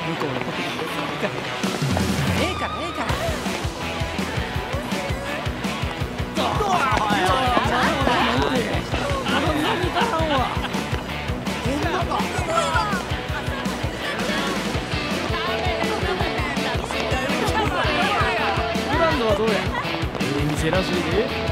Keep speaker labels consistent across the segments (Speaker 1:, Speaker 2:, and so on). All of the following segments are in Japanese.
Speaker 1: 向こうのことなんですからええからええからグランドはどうや店らしいで。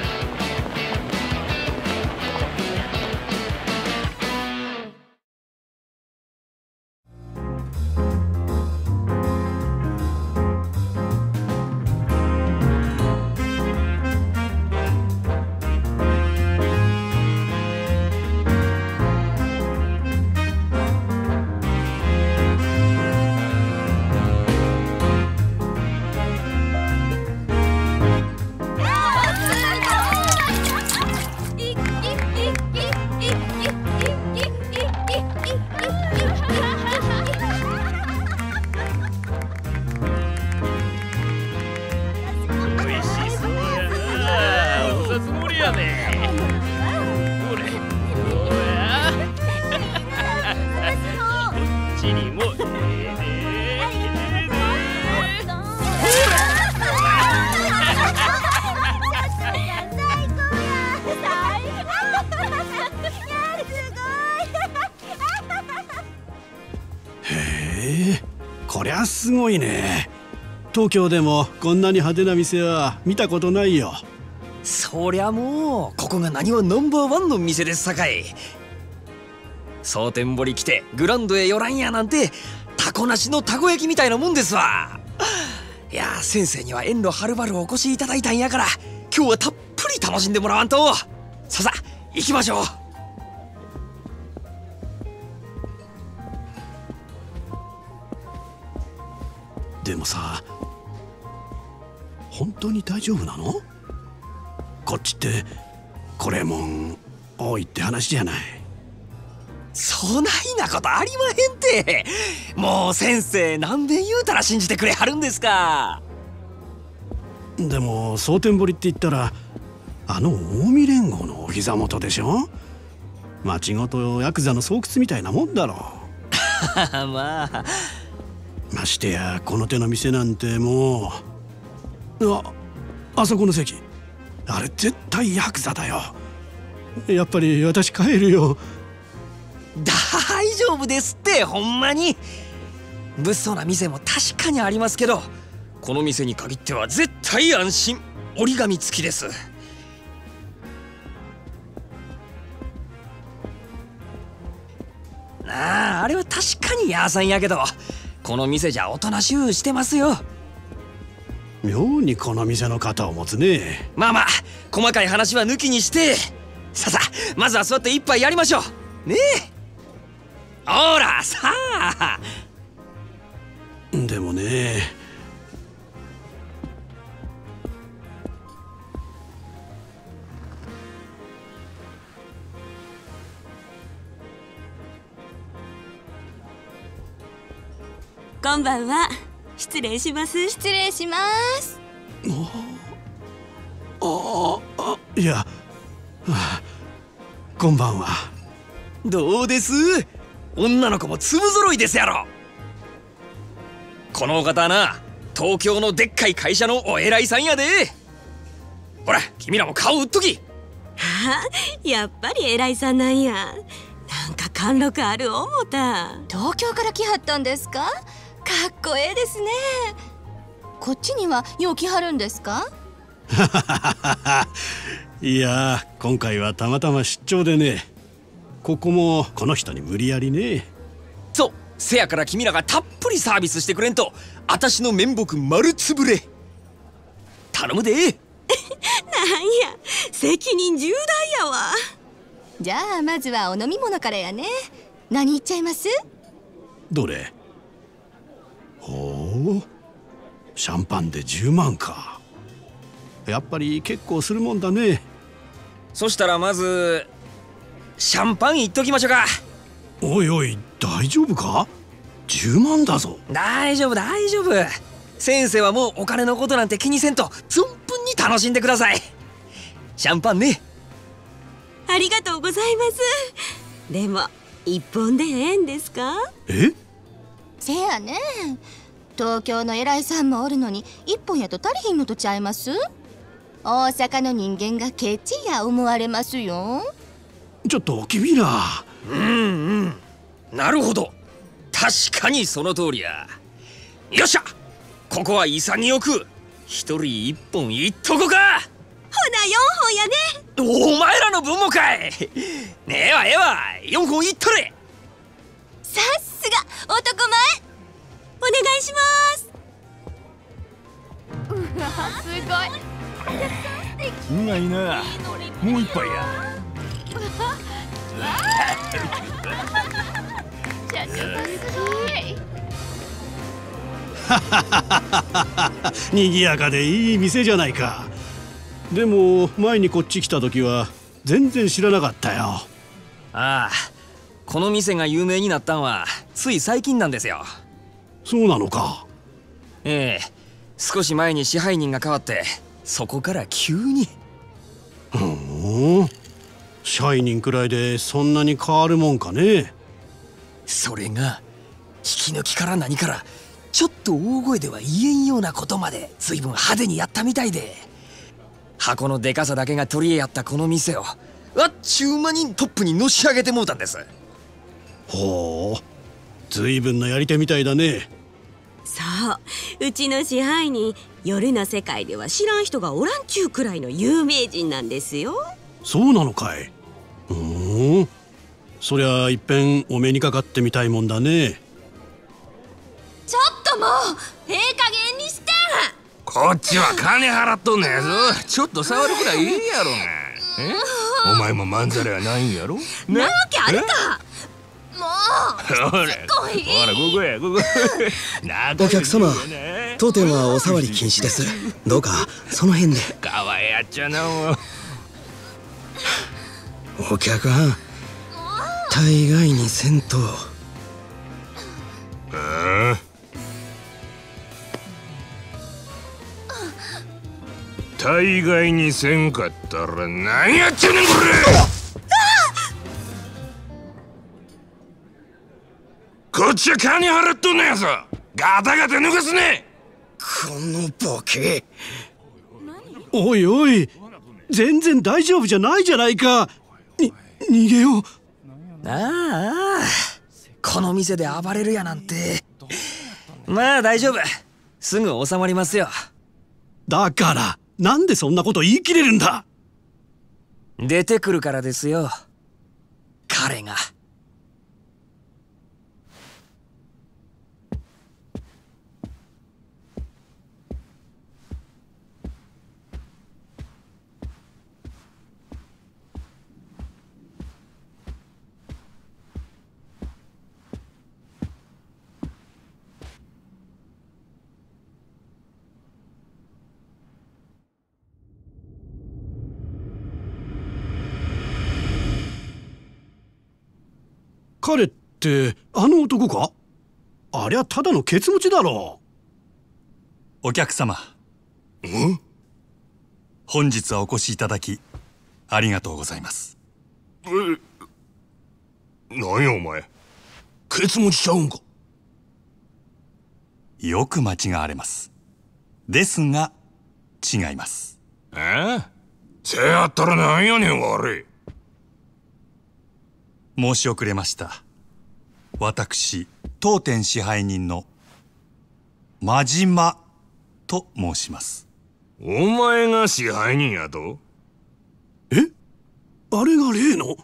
Speaker 2: こりゃすごいね。東京でもこんなに派手な店は見たことないよ。
Speaker 3: そりゃもうここが何はナンバーワンの店ですさかい。蒼天堀来てグランドへ寄らんやなんてタコなしのたこ焼きみたいなもんですわ。いや先生には遠路はるばるお越しいただいたんやから今日はたっぷり楽しんでもらわんと。ささ行きましょう。
Speaker 2: でもさ、本当に大丈夫なの？こっちってこれもん多いって話じゃない。
Speaker 3: そないなことありまへんて。もう先生何遍言うたら信じてくれはるんですか。
Speaker 2: でも蒼天堀って言ったらあの近江連合のお膝元でしょ。町ごとヤクザの巣窟みたいなもんだろう。
Speaker 3: まあ
Speaker 2: ましてやこの手の店なんてもう、あそこの席、あれ絶対ヤクザだよ。やっぱり私帰るよ。
Speaker 3: 大丈夫ですってほんまに。物騒な店も確かにありますけどこの店に限っては絶対安心。折り紙付きです。あれは確かにヤーさんやけどこの店じゃおとなしゅうしてますよ。
Speaker 2: 妙にこの店の肩を持つね。
Speaker 3: まあまあ細かい話は抜きにしてささまずは座って一杯やりましょうねえ。ほらさあ。
Speaker 2: でもね、
Speaker 4: こんばんは。失礼します。
Speaker 5: 失礼します。
Speaker 2: いや、こんばんは。
Speaker 3: どうです？女の子も粒揃いですやろ。このお方はな東京のでっかい会社のお偉いさんやで。ほら君らも顔売っとき。
Speaker 4: はあ、やっぱり偉いさんなんや。なんか貫禄ある思た。
Speaker 5: 東京から来はったんですか？かっこええですね。こっちにはよう来はるんですか？
Speaker 2: いや今回はたまたま出張でね。ここもこの人に無理やりね。
Speaker 3: そう、せやから君らがたっぷりサービスしてくれんとあたしの面目丸つぶれ。頼むで。
Speaker 4: なんや責任重大やわ。
Speaker 5: じゃあまずはお飲み物からやね。何いっちゃいます？
Speaker 2: どれ？ほう、シャンパンで10万か。やっぱり結構するもんだね。
Speaker 3: そしたらまずシャンパンいっときましょうか。
Speaker 2: おいおい大丈夫か？10万だぞ。
Speaker 3: 大丈夫大丈夫。先生はもうお金のことなんて気にせんと存分に楽しんでください。シャンパンね。
Speaker 4: ありがとうございます。でも一本でええんですか？
Speaker 2: え？
Speaker 5: せやね。東京の偉いさんもおるのに一本やと足りひんのとちゃいます？大阪の人間がケチや思われますよ。
Speaker 2: ちょっと君ら。
Speaker 3: なるほど、確かにその通りや。よっしゃ、ここは潔く一人一本いっとこか。
Speaker 4: ほな4本やね。
Speaker 3: お前らの分もかい。ねえわ4本いっとれ。
Speaker 5: さすが男前。
Speaker 4: お願いします。
Speaker 6: うまいな。もう一杯や。
Speaker 2: にぎやかでいい店じゃないか。でも前にこっち来た時は全然知らなかったよ。
Speaker 3: ああ、この店が有名になったんはつい最近なんですよ。
Speaker 2: そうなのか。
Speaker 3: ええ、少し前に支配人が変わってそこから急に。
Speaker 2: 支配人くらいでそんなに変わるもんかね。
Speaker 3: それが引き抜きから何からちょっと大声では言えんようなことまで随分派手にやったみたいで、箱のでかさだけが取り柄やったこの店をあっちゅう間にトップにのし上げてもうたんです。
Speaker 2: ほう、随分なやり手みたいだね。
Speaker 4: そう、うちの支配人夜の世界では知らん人がおらんちゅうくらいの有名人なんですよ。
Speaker 2: そうなのかい。そりゃいっぺんお目にかかってみたいもんだね。
Speaker 5: ちょっともうええ加減にして。
Speaker 6: こっちは金払っとんねやぞ。ちょっと触るくらいいいやろが。お前もまんざらやないんやろ。
Speaker 5: なわけあるか。もう
Speaker 6: ほらここやここ。
Speaker 7: お客様、当店はお触り禁止です。どうかその辺で。
Speaker 6: かわいやっちゃなもう。
Speaker 7: お客はん大概にせんと。
Speaker 6: 大概にせんかったら何やっちゃうねんこれ。こっちは金払っとんのやぞ。ガタガタ抜かすね。
Speaker 7: このボケ。
Speaker 2: おいおい、全然大丈夫じゃないじゃないか。逃げよう。
Speaker 3: ああ、この店で暴れるやなんて。まあ大丈夫、すぐ収まりますよ。
Speaker 2: だからなんでそんなこと言い切れるんだ。
Speaker 3: 出てくるからですよ、彼が。
Speaker 2: 彼ってあの男か。ありゃただのケツ持ちだろ
Speaker 8: う。お客様、本日はお越しいただきありがとうございます。
Speaker 6: 何やお前、ケツ持ちちゃうんか。
Speaker 8: よく間違われます。ですが違います。
Speaker 6: せやったらなんやねん悪い。
Speaker 8: 申し遅れました。私当店支配人の真島と申します。
Speaker 6: お前が支配人やと。
Speaker 2: あれが例の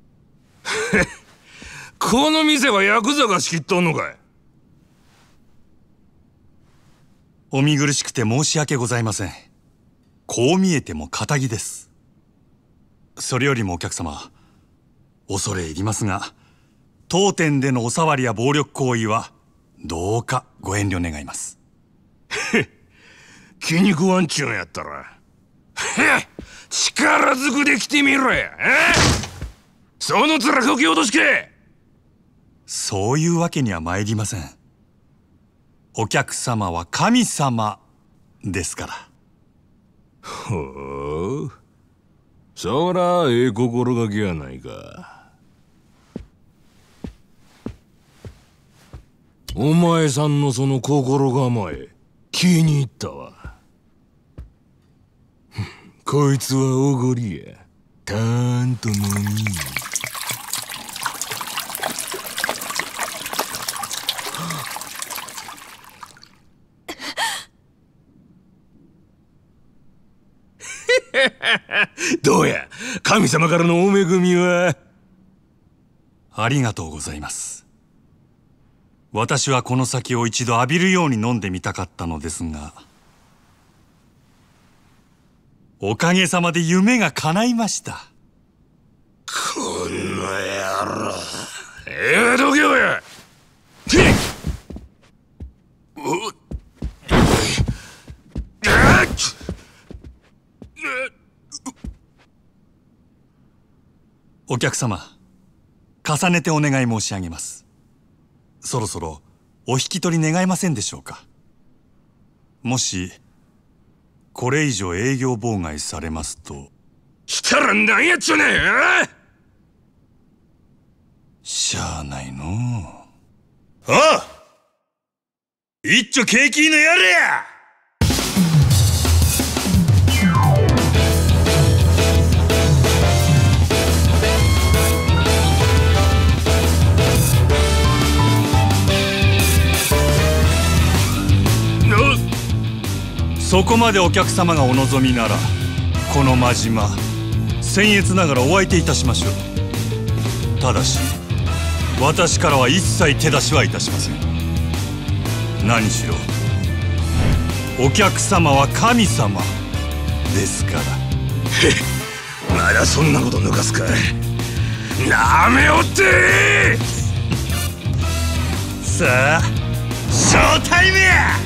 Speaker 6: この店はヤクザが仕切っとんのかい。
Speaker 8: お見苦しくて申し訳ございません。こう見えても堅気です。それよりもお客様、恐れ入りますが、当店でのお触りや暴力行為はどうかご遠慮願います。
Speaker 6: 気に食わんちゅうんやったら力ずくで来てみろや。その面こき落としけ。
Speaker 8: そういうわけには参りません。お客様は神様ですから。
Speaker 6: ほう、そらええ心がけやないか。 お前さんのその心構え気に入ったわ。こいつはおごりや。たーんと飲み。どうや、神様からのお恵みは。
Speaker 8: ありがとうございます。私はこの酒を一度浴びるように飲んでみたかったのですが、おかげさまで夢が叶いました。
Speaker 6: この野郎。どけよや。
Speaker 8: お客様、重ねてお願い申し上げます。そろそろお引き取り願えませんでしょうか。もしこれ以上営業妨害されますと。
Speaker 6: したら何やっちゅうねん。
Speaker 8: しゃあないのう。ああ、一丁景気のやれや。そこまでお客様がお望みなら、この真島僭越ながらお相手いたしましょう。ただし私からは一切手出しはいたしません。何しろお客様は神様ですから。
Speaker 6: まだそんなこと抜かすか。なめおって
Speaker 8: さあ、ショータイムや。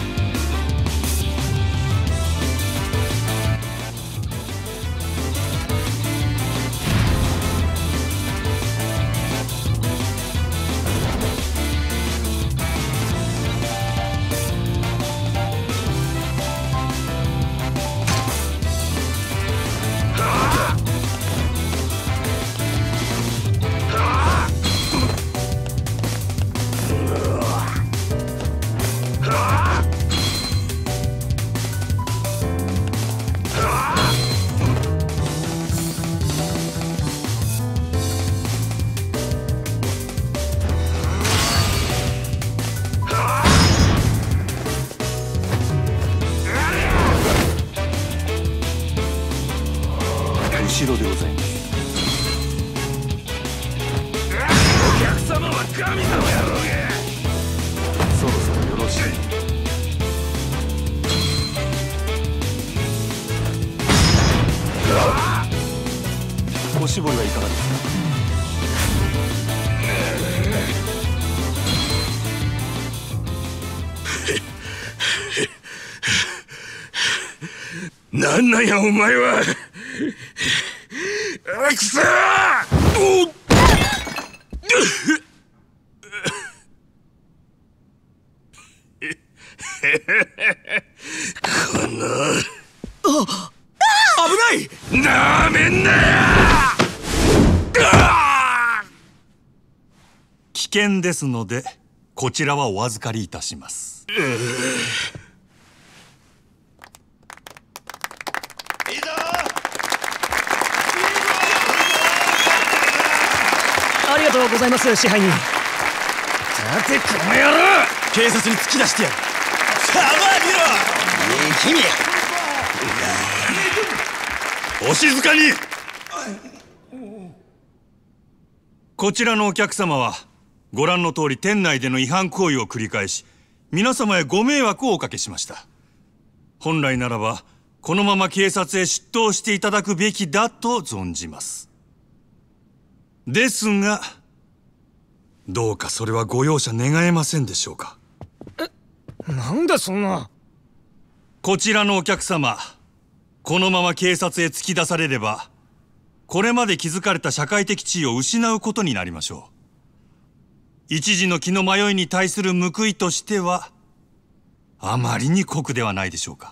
Speaker 6: 後ろでございます。お客様は神様やろうが。そろそろよろしい。おしぼりはいかがですか。なんなんやお前は。くそー。この危ない。なめんなや。
Speaker 8: 危険ですのでこちらはお預かりいたします。
Speaker 1: ありがとうございます、支配人。
Speaker 6: さてこの野郎、
Speaker 7: 警察に突き出してやる。さあ見ろ。
Speaker 8: 君、お静かに。こちらのお客様はご覧の通り店内での違反行為を繰り返し、皆様へご迷惑をおかけしました。本来ならばこのまま警察へ出頭していただくべきだと存じます。ですがどうかそれはご容赦願えませんでしょうか。
Speaker 1: なんだそんな。
Speaker 8: こちらのお客様、このまま警察へ突き出されればこれまで築かれた社会的地位を失うことになりましょう。一時の気の迷いに対する報いとしてはあまりに酷ではないでしょうか。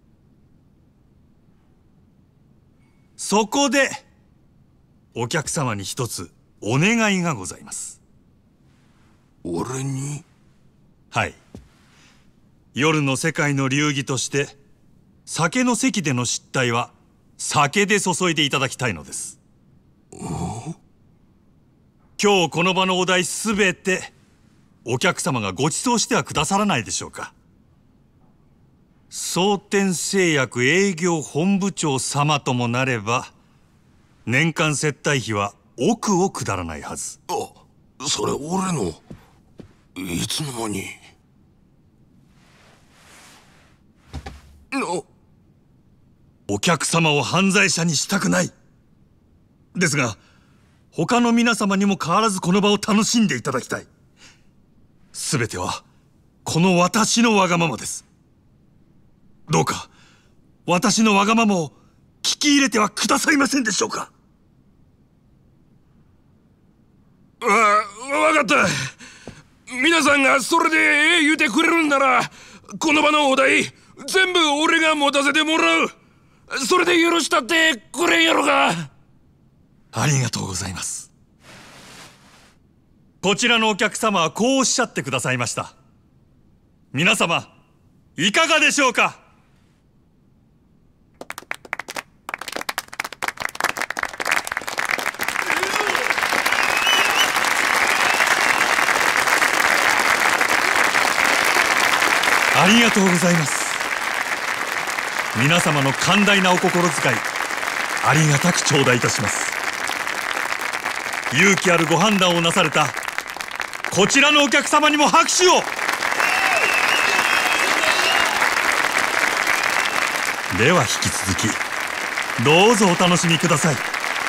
Speaker 8: そこでお客様に一つお願いがございます。
Speaker 6: 俺に？
Speaker 8: はい。夜の世界の流儀として酒の席での失態は酒で注いでいただきたいのです。今日この場のお題すべてお客様がご馳走してはくださらないでしょうか。蒼天製薬営業本部長様ともなれば年間接待費は億を下らないはず。
Speaker 6: あ、それ俺のいつの間に。
Speaker 8: お客様を犯罪者にしたくない。ですが他の皆様にも変わらずこの場を楽しんでいただきたい。すべてはこの私のわがままです。どうか私のわがままを聞き入れてはくださいませんでしょうか。
Speaker 6: わかった。皆さんがそれでええ言うてくれるんならこの場のお題全部俺が持たせてもらう。それで許したってくれんやろか。
Speaker 8: ありがとうございます。こちらのお客様はこうおっしゃってくださいました。皆様いかがでしょうか。ありがとうございます。皆様の寛大なお心遣いありがたく頂戴いたします。勇気あるご判断をなされたこちらのお客様にも拍手を。では引き続きどうぞお楽しみください。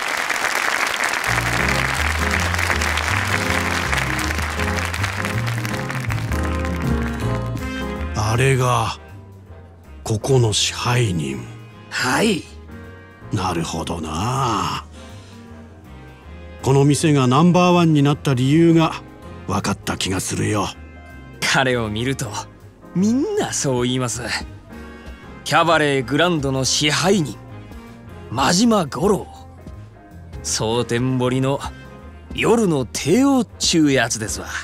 Speaker 2: あれがここの支配人。
Speaker 3: はい。
Speaker 2: なるほどな。この店がナンバーワンになった理由が分かった気がするよ。
Speaker 3: 彼を見るとみんなそう言います。キャバレーグランドの支配人真島五郎、蒼天堀の夜の帝王っちゅうやつですわ。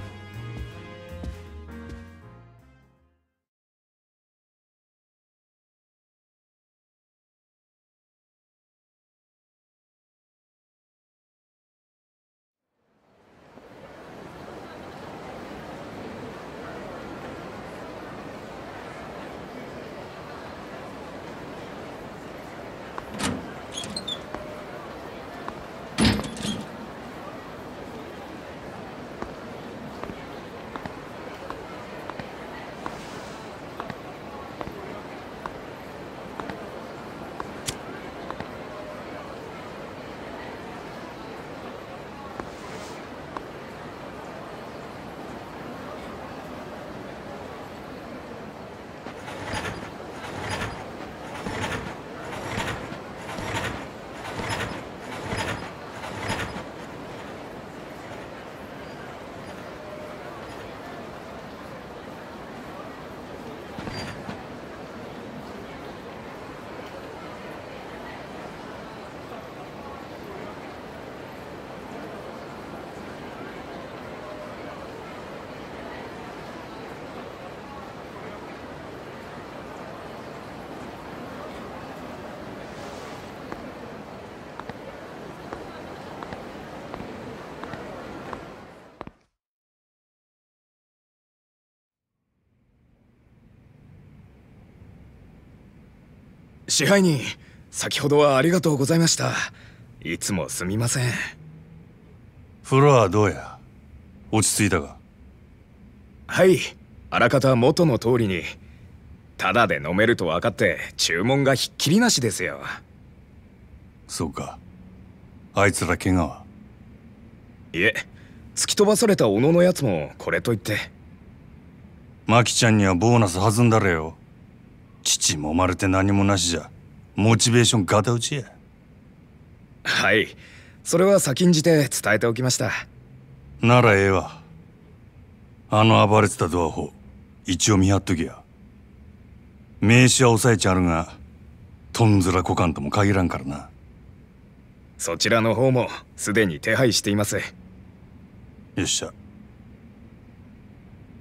Speaker 9: 支配人、先ほどはありがとうございました。いつもすみません。
Speaker 8: 風呂はどうや、落ち着いたか。
Speaker 9: はい、あらかた元の通りに。ただで飲めると分かって注文がひっきりなしですよ。
Speaker 8: そうか。あいつら怪我は？
Speaker 9: いえ、突き飛ばされた小野のやつもこれといって。
Speaker 8: マキちゃんにはボーナス弾んだれよ。父もまるで何もなしじゃモチベーションガタ打ちや。
Speaker 9: はい、それは先んじて伝えておきました。
Speaker 8: ならええわ。あの暴れてたドアホ一応見張っときや。名刺は押さえちゃるがとんずらこかんとも限らんからな。
Speaker 9: そちらの方もすでに手配しています。
Speaker 8: よっしゃ。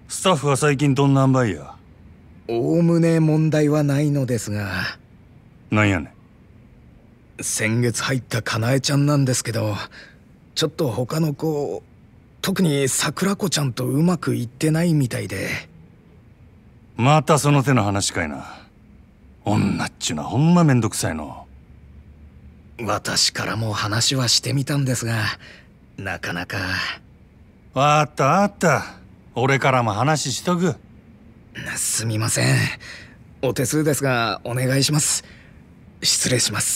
Speaker 8: スタッフは最近どんな塩梅や？
Speaker 9: おおむね問題はないのですが。
Speaker 8: なんやね
Speaker 9: ん。先月入ったかなえちゃんなんですけど、ちょっと他の子、特に桜子ちゃんとうまくいってないみたいで。
Speaker 8: またその手の話かいな。女っちゅうのはほんまめんどくさいの。
Speaker 9: 私からも話はしてみたんですが、なかなか。
Speaker 8: わかったわかった。俺からも話しとく。
Speaker 9: すみません。お手数ですがお願いします。失礼します。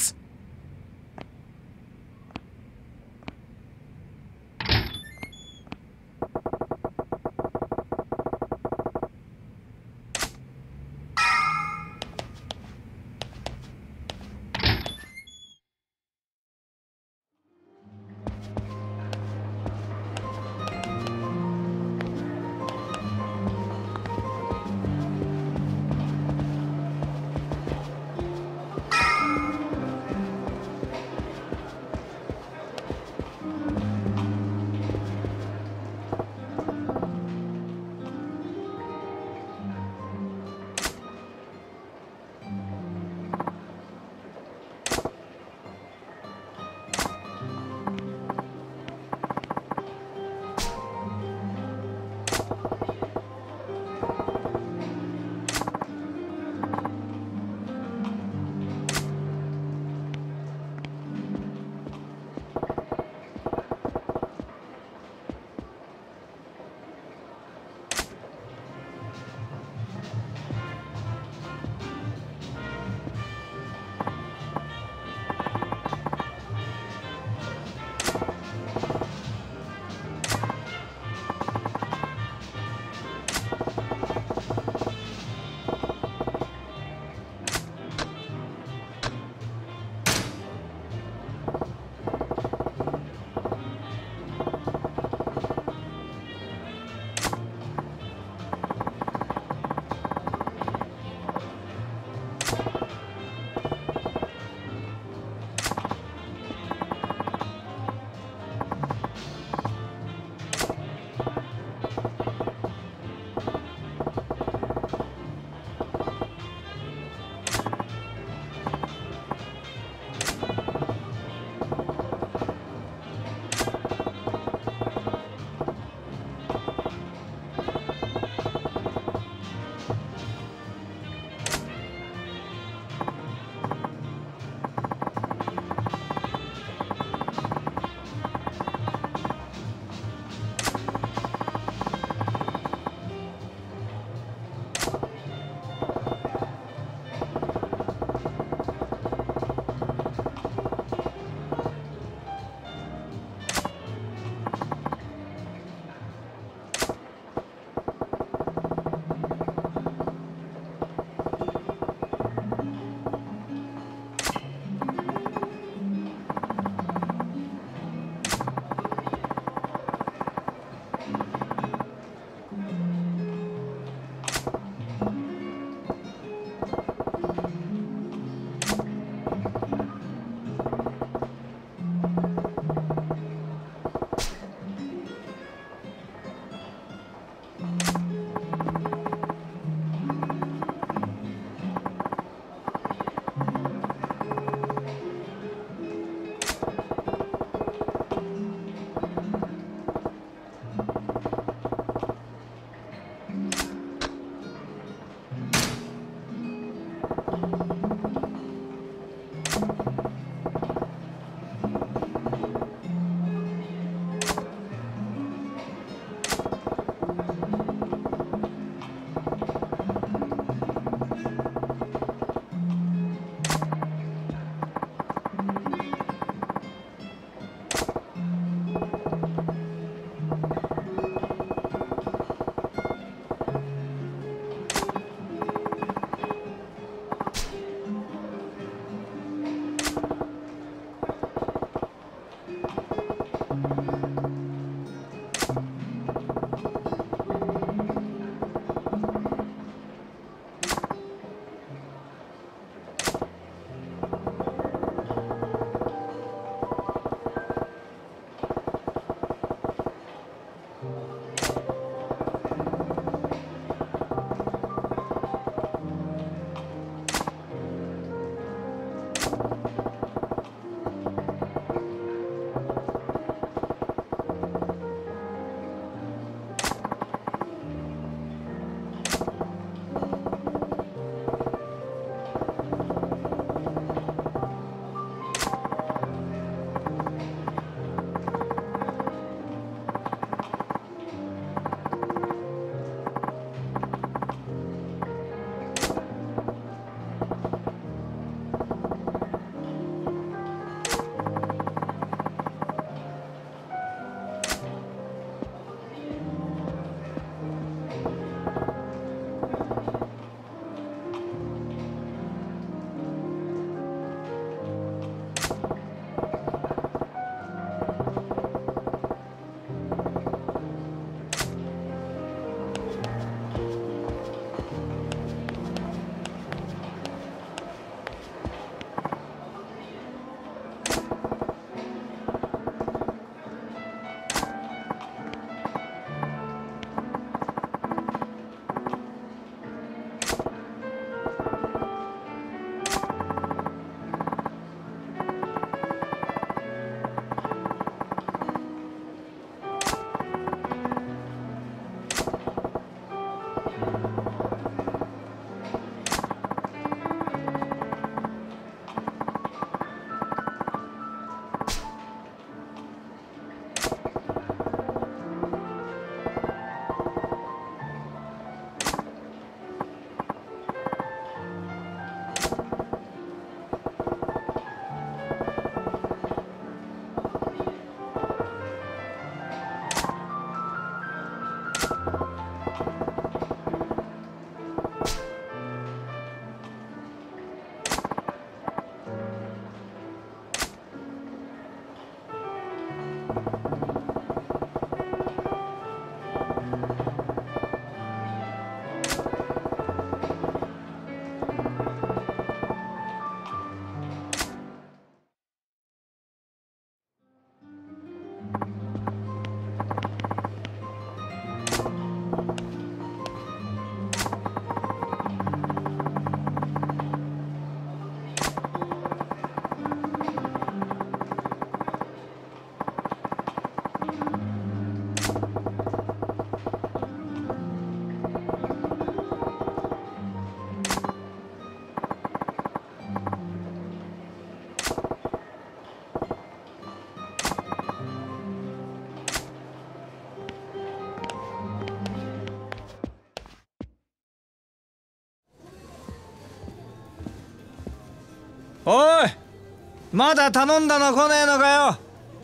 Speaker 10: おい、まだ頼んだの来ねえのかよ。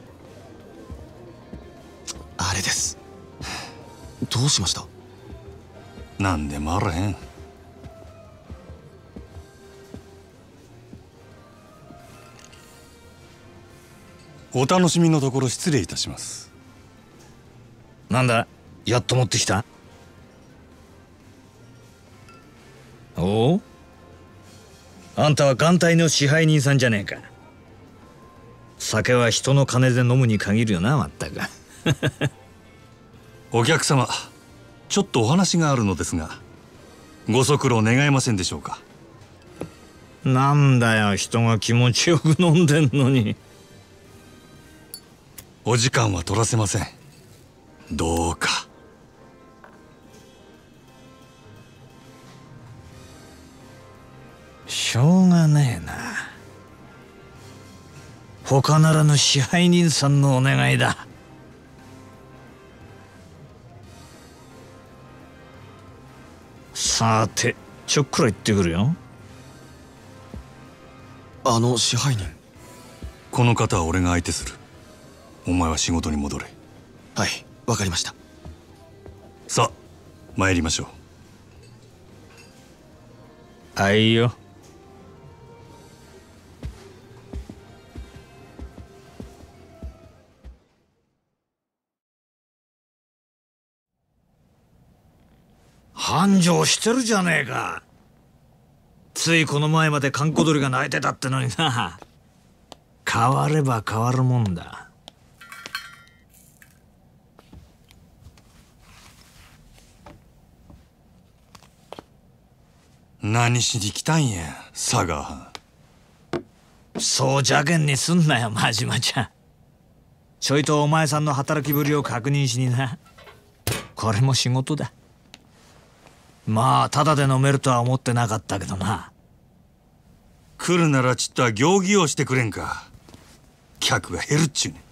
Speaker 7: あれです。どうしました？
Speaker 8: なんでもあらへん。お楽しみのところ失礼いたします。
Speaker 10: なんだ、やっと持ってきた？おお、あんたは艦隊の支配人さんじゃねえか。酒は人の金で飲むに限るよな、まったく。
Speaker 8: お客様、ちょっとお話があるのですが、ご足労願えませんでしょうか。
Speaker 10: なんだよ、人が気持ちよく飲んでんのに。
Speaker 8: お時間は取らせません。どうか。
Speaker 10: しょうがねえな。他ならぬ支配人さんのお願いだ。さて、ちょっくら行ってくるよ。
Speaker 7: 支配人。
Speaker 8: この方は俺が相手する。お前は仕事に戻れ。
Speaker 7: はい、わかりました。
Speaker 8: さあ、参りましょう。
Speaker 10: はいよ。繁盛してるじゃねえか。ついこの前まで閑古鳥が鳴いてたってのにな。変われば変わるもんだ。
Speaker 8: 何しに来たんや、佐賀。
Speaker 10: そう邪険にすんなよ、真島ちゃん。ちょいとお前さんの働きぶりを確認しにな。これも仕事だ。まあ、ただで飲めるとは思ってなかったけどな。
Speaker 8: 来るならちっとは行儀をしてくれんか。客が減るっちゅうね。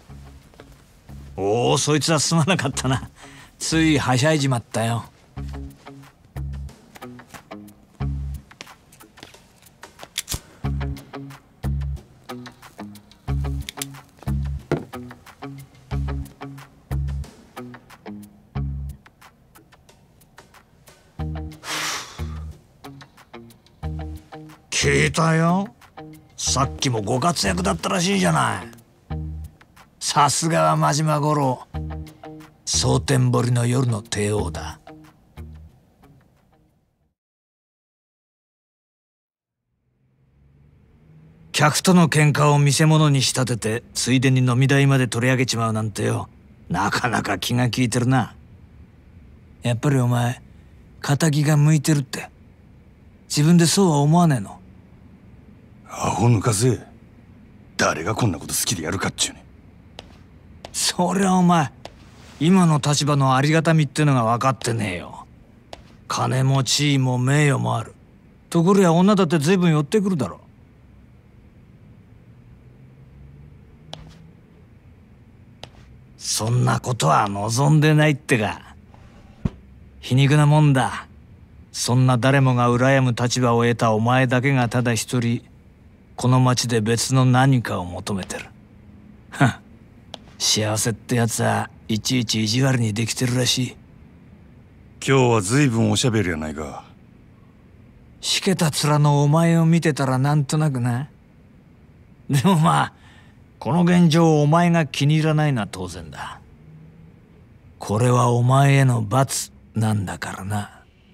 Speaker 10: おお、そいつはすまなかったな。ついはしゃいじまったよ。聞いたよ。さっきもご活躍だったらしいじゃない。さすがは真島五郎。蒼天堀の夜の帝王だ。客との喧嘩を見せ物に仕立ててついでに飲み代まで取り上げちまうなんてよ、なかなか気が利いてるな。やっぱりお前仇が向いてるって自分でそうは思わねえの？
Speaker 8: アホ抜かせ。誰がこんなこと好きでやるかっちゅうね。
Speaker 10: そりゃお前今の立場のありがたみってのが分かってねえよ。金も地位も名誉もある。ところや女だって随分寄ってくるだろ。そんなことは望んでないってか。皮肉なもんだ。そんな誰もが羨む立場を得たお前だけがただ一人この町で別の何かを求めてる。はっ、幸せってやつはいちいち意地悪にできてるらしい。
Speaker 8: 今日は随分おしゃべりやないか。
Speaker 10: しけた面のお前を見てたらなんとなくな。でもまあこの現状をお前が気に入らないのは当然だ。これはお前への罰なんだからな。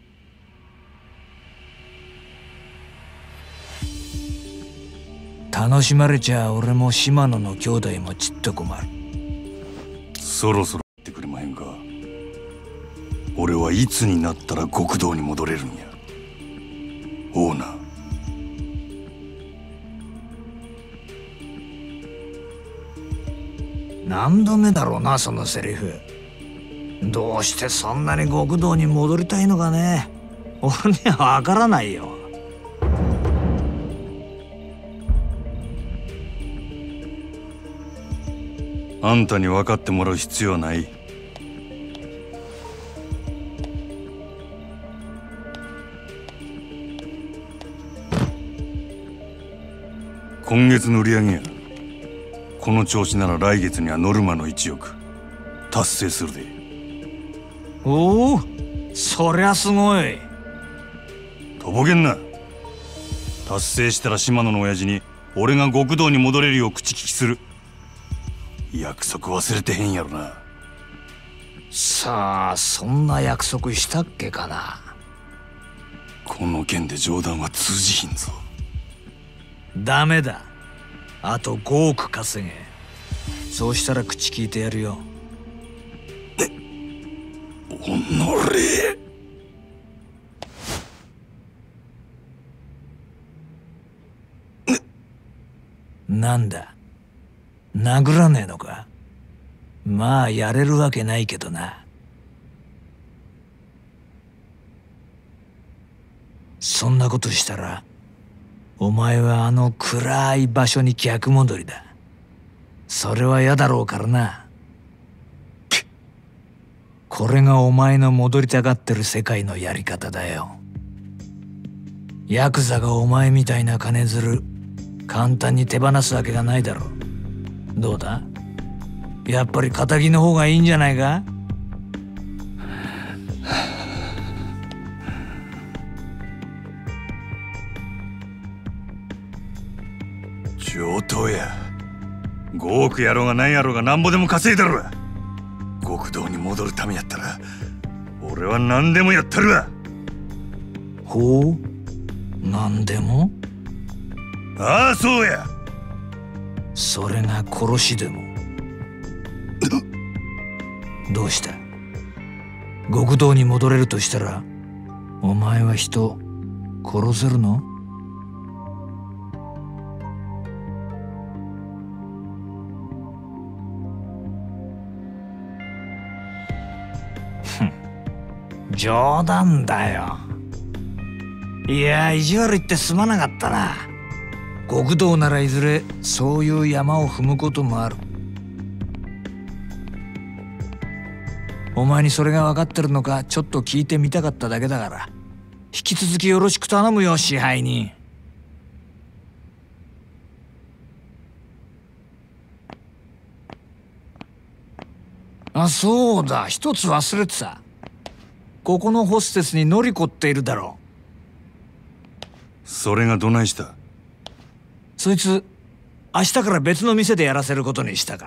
Speaker 10: 楽しまれちゃ俺も島野の兄弟もちっと困る。
Speaker 8: そろそろ言ってくれまへんか。俺はいつになったら極道に戻れるんや。オーナー。
Speaker 10: 何度目だろうな、そのセリフ。どうしてそんなに極道に戻りたいのかね。俺には分からないよ。
Speaker 8: あんたに分かってもらう必要はない。 今月の売り上げや。この調子なら来月にはノルマの1億達成するで。
Speaker 10: おお、そりゃすごい。
Speaker 8: とぼけんな。達成したら島野の親父に俺が極道に戻れるよう口利きする。約束忘れてへんやろな。
Speaker 10: さあ、そんな約束したっけかな。
Speaker 8: この件で冗談は通じひんぞ。
Speaker 10: ダメだ。あと5億稼げ。そうしたら口聞いてやるよ。
Speaker 8: おのれ。
Speaker 10: なんだ、殴らねえのか。まあやれるわけないけどな。そんなことしたらお前はあの暗い場所に逆戻りだ。それは嫌だろうからな。これがお前の戻りたがってる世界のやり方だよ。ヤクザがお前みたいな金づる簡単に手放すわけがないだろう。どうだ、やっぱり仇の方がいいんじゃないか。
Speaker 8: 上等や。5億やろうが何やろうがなんぼでも稼いだろわ。極道に戻るためやったら俺は何でもやったるわ。
Speaker 10: ほう、何でも。
Speaker 8: ああ、そうや。
Speaker 10: それが殺しでも。どうした、極道に戻れるとしたらお前は人殺せるの？冗談だよ。いや、意地悪言ってすまなかったな。極道ならいずれそういう山を踏むこともある。お前にそれが分かってるのかちょっと聞いてみたかっただけだから、引き続きよろしく頼むよ、支配人。あ、そうだ、一つ忘れてた。ここのホステスにノリコっているだろ
Speaker 8: う。それがどないした？
Speaker 10: そいつ明日から別の店でやらせることにしたから。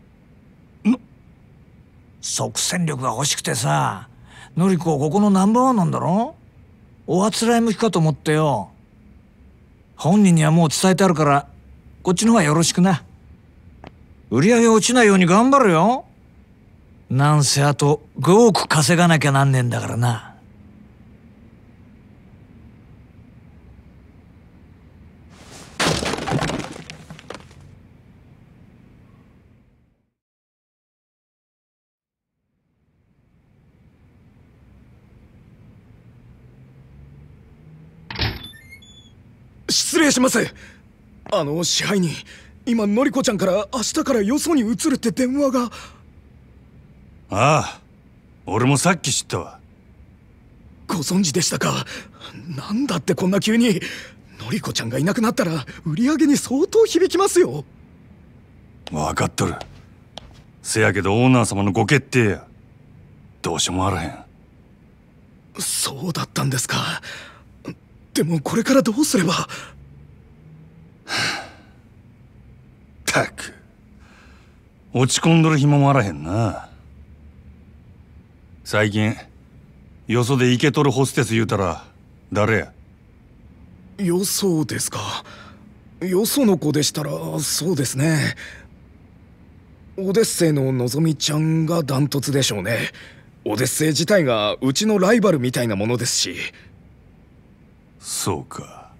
Speaker 10: 即戦力が欲しくてさ。ノリコここのナンバーワンなんだろ。おあつらい向きかと思ってよ。本人にはもう伝えてあるからこっちの方がよろしくな。売り上げ落ちないように頑張るよ。なんせあと5億稼がなきゃなんねえんだからな。
Speaker 9: 失礼します。支配人、今のりこちゃんから明日からよそに移るって電話が。
Speaker 8: ああ、俺もさっき知ったわ。
Speaker 9: ご存知でしたか。なんだってこんな急に。のりこちゃんがいなくなったら売り上げに相当響きますよ。
Speaker 8: 分かっとる。せやけどオーナー様のご決定や。どうしようもあらへん。
Speaker 9: そうだったんですか。でもこれからどうすれば。
Speaker 8: たく、落ち込んどる暇もあらへんな。最近よそでイケとるホステス言うたら誰や？
Speaker 9: よそですか。よその子でしたらそうですね。オデッセイののぞみちゃんがダントツでしょうね。オデッセイ自体がうちのライバルみたいなものですし。
Speaker 8: そうか。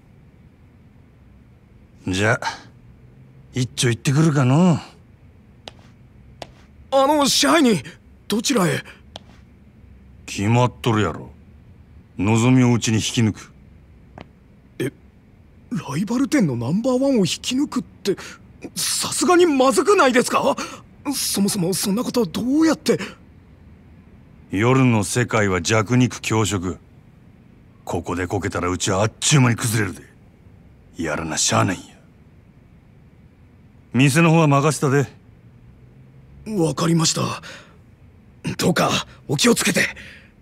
Speaker 8: じゃあ一丁行ってくるかの。
Speaker 9: 支配人、どちらへ？
Speaker 8: 決まっとるやろ。のぞみをうちに引き抜く。
Speaker 9: ライバル店のナンバーワンを引き抜くってさすがにまずくないですか？そもそもそんなことどうやって。
Speaker 8: 夜の世界は弱肉強食。ここでこけたらうちはあっちゅう間に崩れるで。やらなしゃあないんや。 店の方は任せたで。
Speaker 9: わかりました。どうかお気をつけて。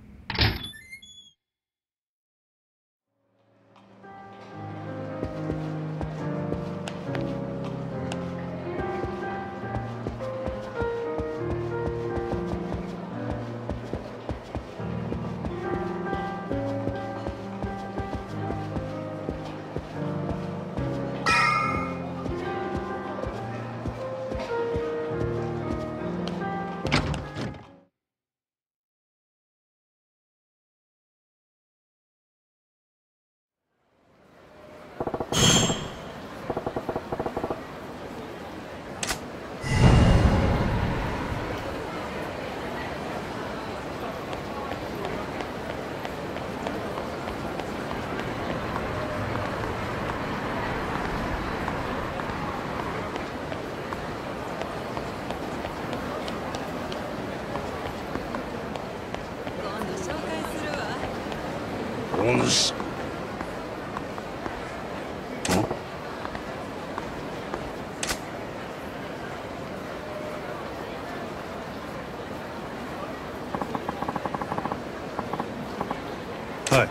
Speaker 6: お主。
Speaker 8: はい。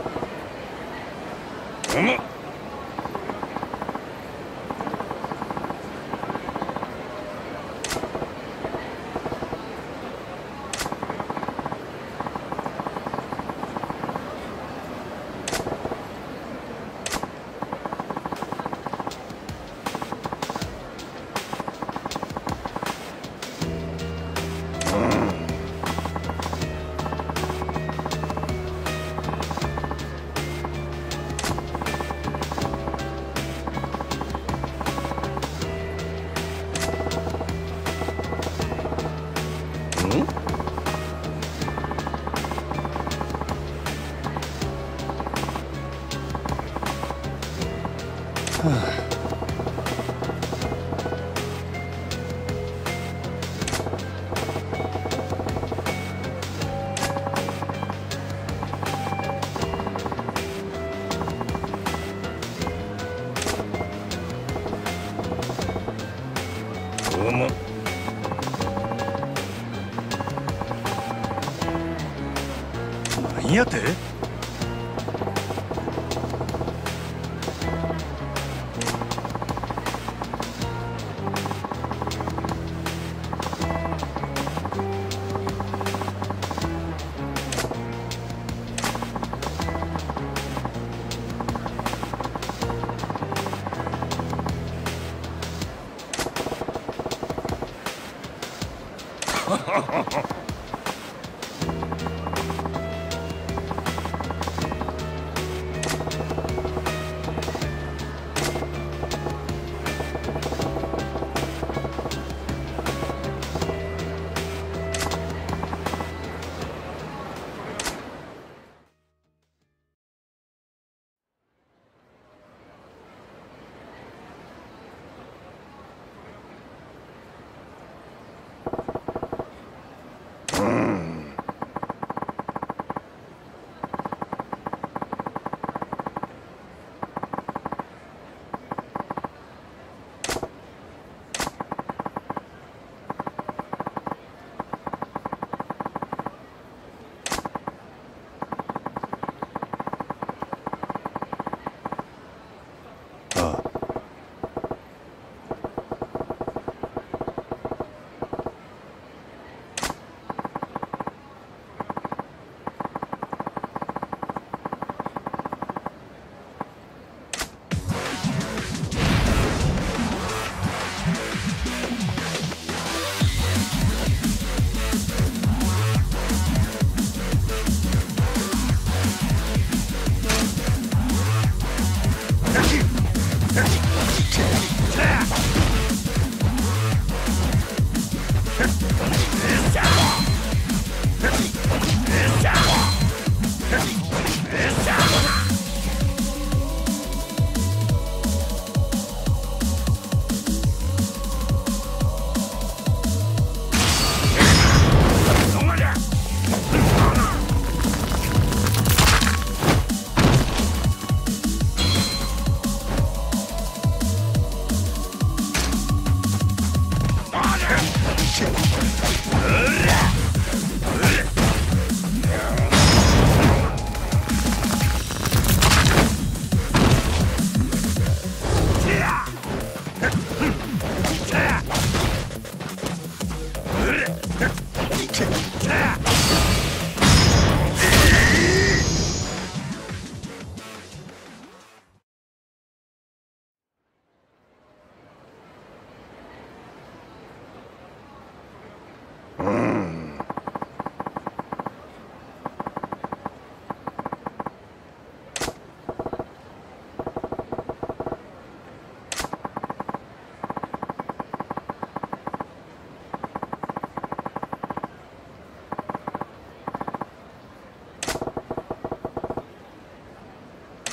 Speaker 8: 何やて？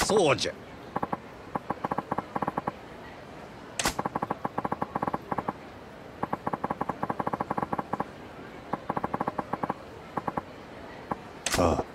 Speaker 11: そうじゃ。
Speaker 8: ああ。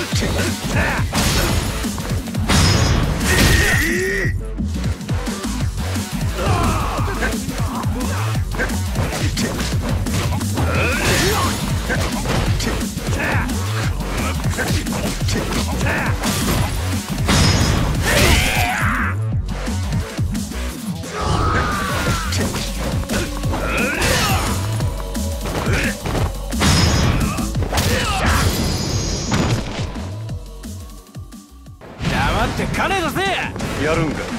Speaker 1: って金出せ。
Speaker 8: やるんか。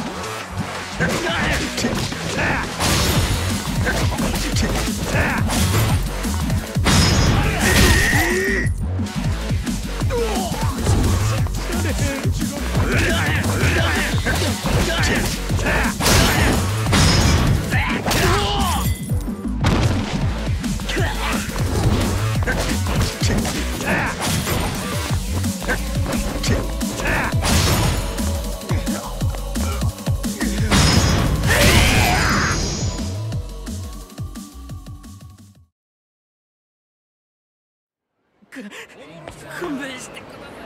Speaker 1: 勘弁してください。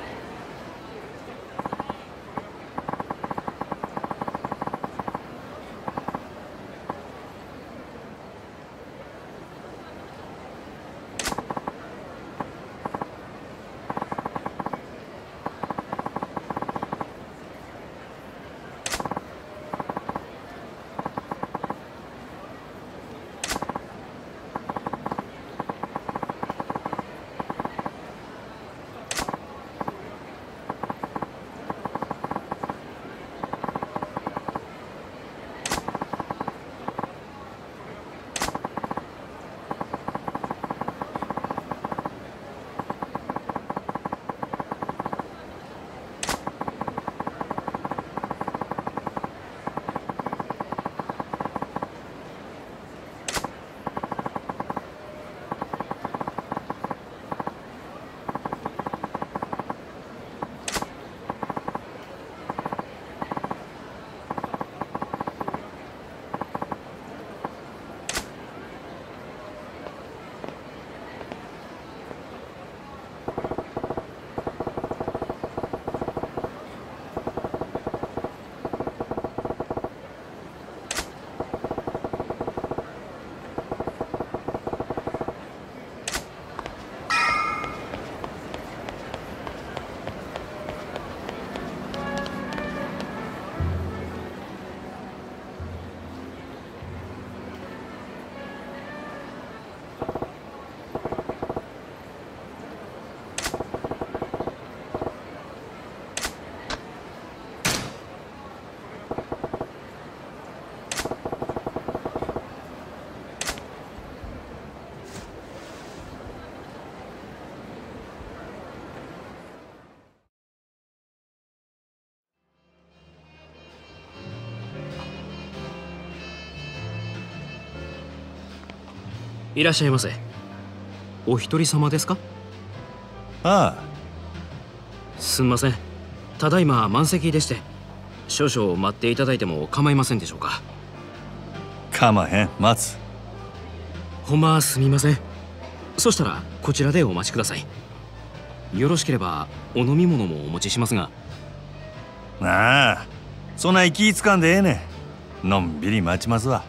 Speaker 3: いらっしゃいませ。お一人様ですか？
Speaker 8: ああ。
Speaker 3: すんません、ただいま満席でして少々待っていただいても構いませんでしょうか？
Speaker 8: かまへん、待つ。
Speaker 3: ほんますみません。そしたらこちらでお待ちください。よろしければお飲み物もお持ちしますが。
Speaker 8: ああ、そんな気ぃつかんでええねん。のんびり待ちますわ。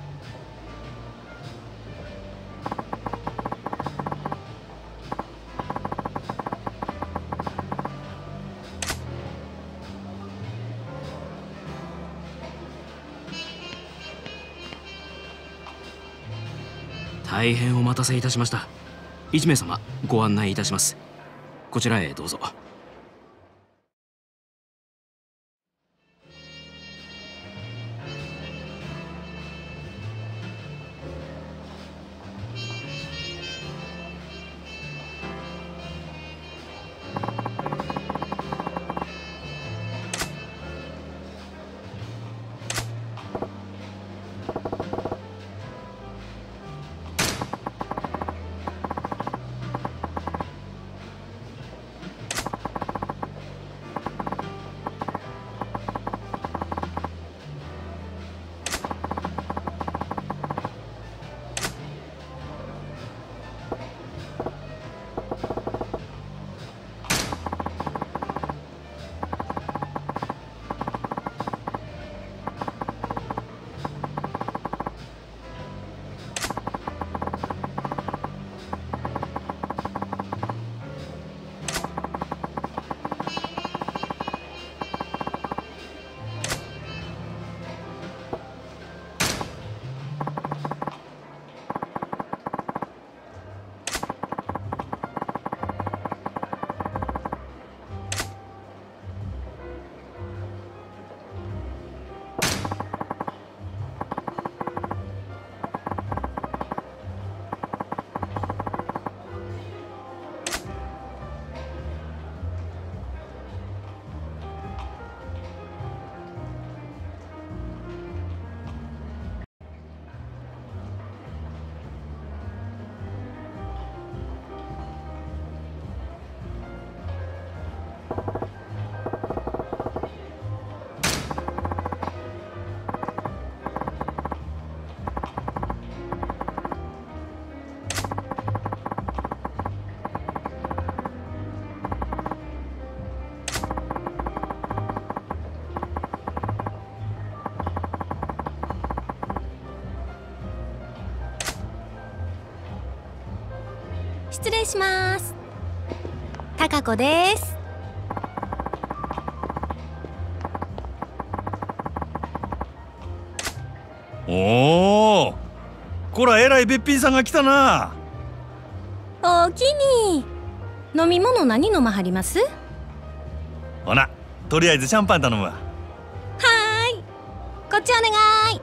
Speaker 3: 大変お待たせいたしました。1名様ご案内いたします。こちらへどうぞ。
Speaker 11: 失礼します。貴子です。
Speaker 8: おお、こらえらいべっぴんさんが来たな。
Speaker 11: おおきに。飲み物何飲まはります？
Speaker 8: ほな、とりあえずシャンパン頼むわ。
Speaker 11: はーい、こっちお願い。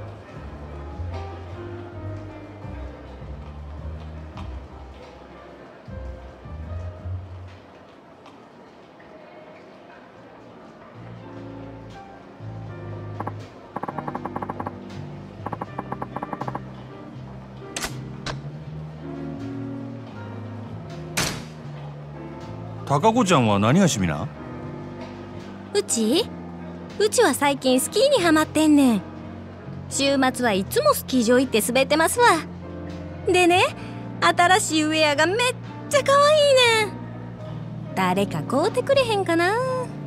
Speaker 8: 高子ちゃんは何が趣味な？
Speaker 11: うちは最近スキーにハマってんねん。週末はいつもスキー場行って滑ってますわ。でね、新しいウェアがめっちゃ可愛いねん。誰か買うてくれへんかな。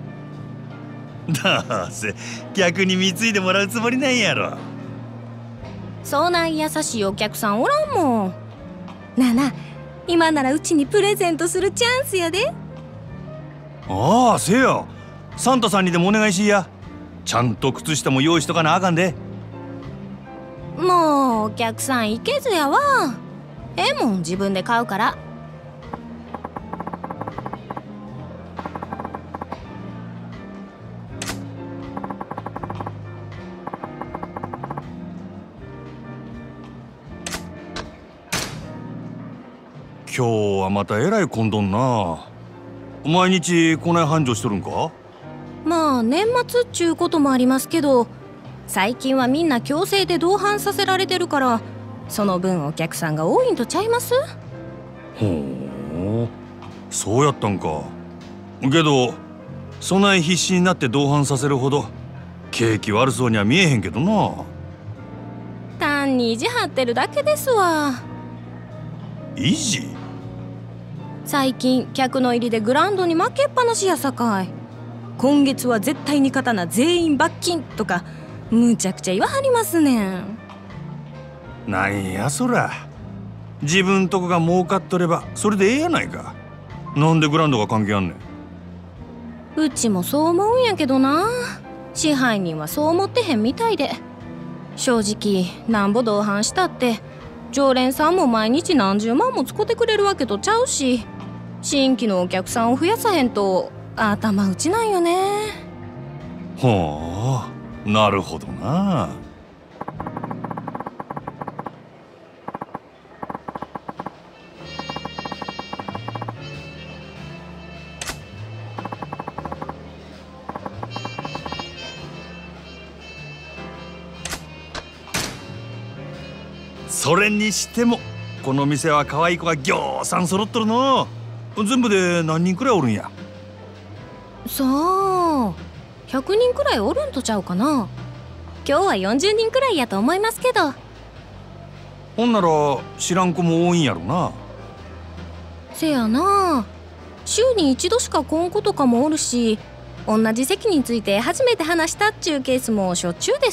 Speaker 8: どうせ逆に貢いでもらうつもりなんやろ。
Speaker 11: そない優しいお客さんおらんもん。なあなあ、今ならうちにプレゼントするチャンスやで。
Speaker 8: ああ、せや。サンタさんにでもお願いしや。ちゃんと靴下も用意しとかなあかんで。
Speaker 11: もうお客さんいけずやわ。ええもん自分で買うから。
Speaker 8: 今日はまたえらい混んどんな。毎日こない繁盛しとるんか？
Speaker 11: まあ年末っちゅうこともありますけど、最近はみんな強制で同伴させられてるから、その分お客さんが多いんとちゃいます？
Speaker 8: ほう、そうやったんか。けどそない必死になって同伴させるほど景気悪そうには見えへんけどな。
Speaker 11: 単に意地張ってるだけですわ。
Speaker 8: 意地？
Speaker 11: 最近客の入りでグラウンドに負けっぱなしやさかい。今月は絶対に勝たな全員罰金とかむちゃくちゃ言わはりますねん。
Speaker 8: なんやそら。自分とこが儲かっとればそれでええやないか。なんでグラウンドが関係あんねん。
Speaker 11: うちもそう思うんやけどな。支配人はそう思ってへんみたいで。正直なんぼ同伴したって常連さんも毎日何十万も使ってくれるわけとちゃうし、新規のお客さんを増やさへんと頭打ちなんよね。
Speaker 8: ほう、なるほどな。それにしてもこの店は可愛い子がぎょうさん揃っとるの。全部で何人くらいおるんや？
Speaker 11: さあ100人くらいおるんとちゃうかな。今日は40人くらいやと思いますけど。
Speaker 8: ほんなら知らん子も多いんやろな。
Speaker 11: せやな、週に一度しか来ん子とかもおるし、同じ席について初めて話したっちゅうケースもしょっちゅうです。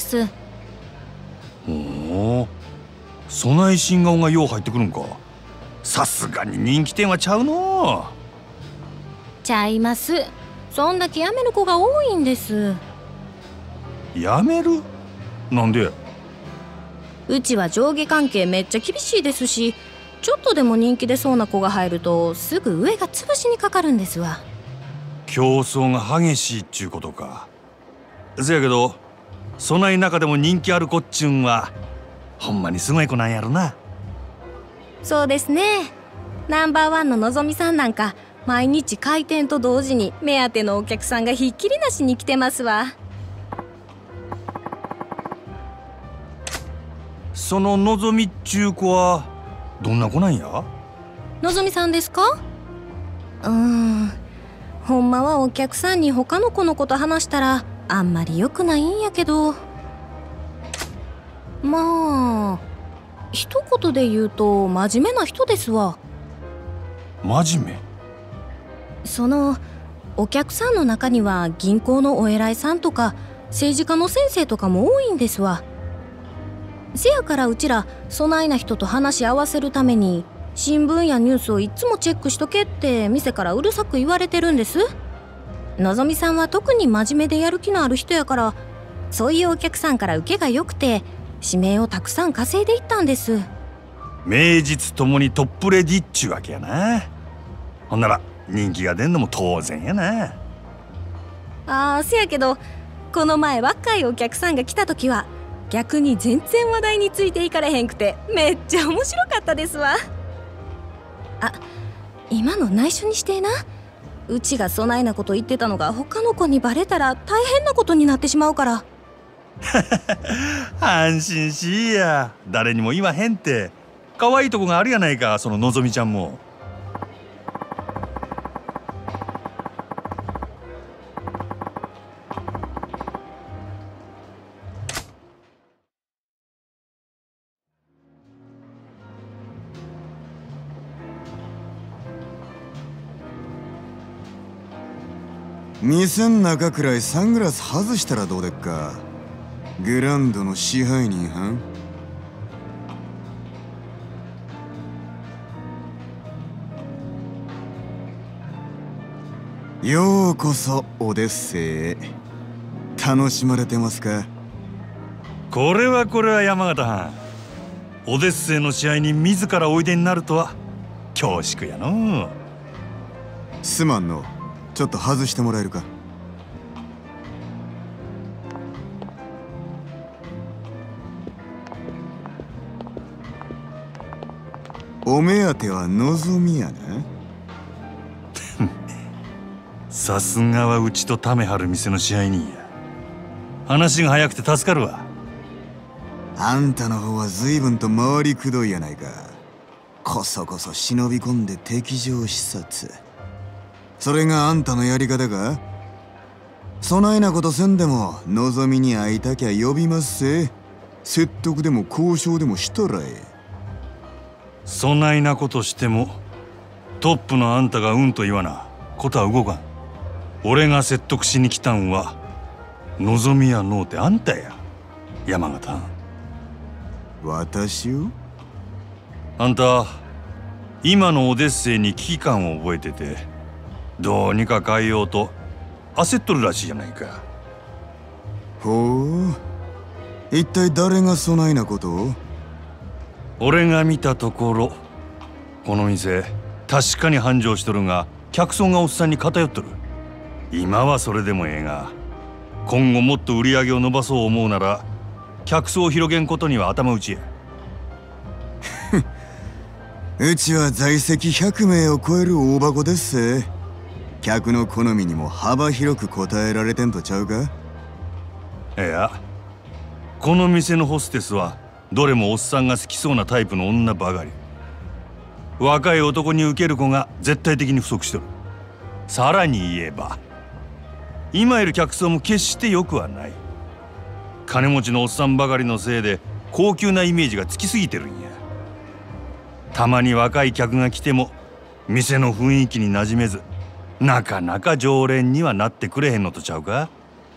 Speaker 8: ほう、そない新顔がよう入ってくるんか。さすがに人気店はちゃうの。
Speaker 11: ちゃいます。そんだけ辞める子が多いんです。
Speaker 8: 辞める？なんで？
Speaker 11: うちは上下関係めっちゃ厳しいですし、ちょっとでも人気出そうな子が入るとすぐ上が潰しにかかるんですわ。
Speaker 8: 競争が激しいっちゅうことか。せやけどそない中でも人気ある子っちゅうんはほんまにすごい子なんやろな。
Speaker 11: そうですね。ナンバーワンののぞみさんなんか毎日開店と同時に目当てのお客さんがひっきりなしに来てますわ。
Speaker 8: そののぞみっちゅう子はどんな子なんや？
Speaker 11: のぞみさんですか？ほんまはお客さんに他の子のこと話したらあんまり良くないんやけど、まあ一言で言うと真面目な人ですわ。
Speaker 8: 真面目？
Speaker 11: そのお客さんの中には銀行のお偉いさんとか政治家の先生とかも多いんですわ。せやからうちらそないな人と話し合わせるために新聞やニュースをいつもチェックしとけって店からうるさく言われてるんです。のぞみさんは特に真面目でやる気のある人やから、そういうお客さんから受けが良くて指名をたくさん稼いでいったんです。
Speaker 8: 名実ともにトップレディっちゅうわけやな。ほんなら人気が出んのも当然やな。
Speaker 11: せやけどこの前若いお客さんが来た時は逆に全然話題についていかれへんくてめっちゃ面白かったですわ。今の内緒にしてな。うちがそないなこと言ってたのが他の子にバレたら大変なことになってしまうから。
Speaker 8: 安心しいや、誰にも言わへんって。可愛いとこがあるやないか、そののぞみちゃんも。
Speaker 12: 店ん中くらいサングラス外したらどうでっか。グランドの支配人はん。ようこそオデッセイへ。楽しまれてますか？
Speaker 8: これは山形藩。オデッセイの試合に自らおいでになるとは恐縮やの。
Speaker 12: すまんの。ちょっと外してもらえるか。お目当てはのぞみやな。
Speaker 8: さすがはうちとためはる店の支配人や。話が早くて助かるわ。
Speaker 12: あんたの方は随分と回りくどいやないか。こそこそ忍び込んで敵情視察。それがあんたのやり方か？そないなことせんでものぞみに会いたきゃ呼びますせ。説得でも交渉でもしたらえ。
Speaker 8: そないなことしてもトップのあんたがうんと言わなことは動かん。俺が説得しに来たんはのぞみやのうてあんたや、山形。
Speaker 12: 私を？
Speaker 8: あんた今のオデッセイに危機感を覚えてて、どうにか変えようと焦っとるらしいじゃないか。
Speaker 12: ほう、一体誰がそないなことを？
Speaker 8: 俺が見たところこの店確かに繁盛しとるが客層がおっさんに偏っとる。今はそれでもええが、今後もっと売り上げを伸ばそう思うなら客層を広げんことには頭打ちや。
Speaker 12: うちは在籍100名を超える大箱ですせ。客の好みにも幅広く応えられてんとちゃうか？
Speaker 8: いや、この店のホステスはどれもおっさんが好きそうなタイプの女ばかり。若い男に受ける子が絶対的に不足しとる。さらに言えば今いる客層も決して良くはない。金持ちのおっさんばかりのせいで高級なイメージがつきすぎてるんや。たまに若い客が来ても店の雰囲気に馴染めず、なかなか常連にはなってくれへんのとちゃうか？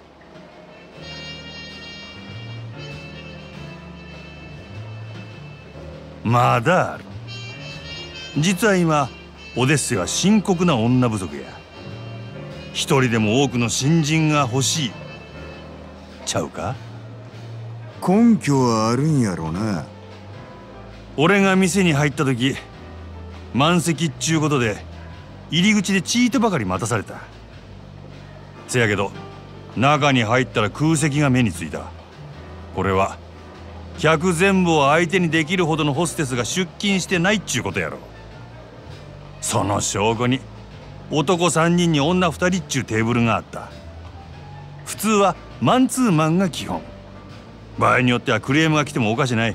Speaker 8: まだある。実は今オデッセイは深刻な女不足や。一人でも多くの新人が欲しいちゃうか？
Speaker 12: 根拠はあるんやろな。
Speaker 8: 俺が店に入った時満席っちゅうことで入り口でチートばかり待たされた。せやけど中に入ったら空席が目についた。これは客全部を相手にできるほどのホステスが出勤してないっちゅうことやろ。その証拠に男3人に女2人っちゅうテーブルがあった。普通はマンツーマンが基本。場合によってはクレームが来てもおかしない。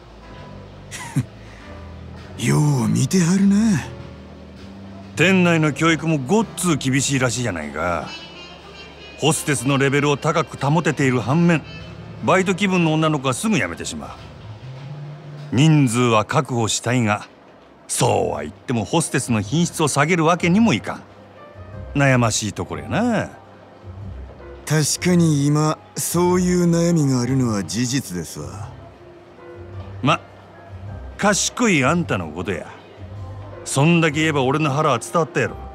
Speaker 12: よう見てはるな。
Speaker 8: 店内の教育もごっつー厳しいらしいじゃないか。ホステスのレベルを高く保てている反面、バイト気分の女の子はすぐ辞めてしまう。人数は確保したいが、そうは言ってもホステスの品質を下げるわけにもいかん。悩ましいところやな。
Speaker 12: 確かに今そういう悩みがあるのは事実ですわ。
Speaker 8: 賢いあんたのことや。 そんだけ言えば俺の腹は伝わったやろ。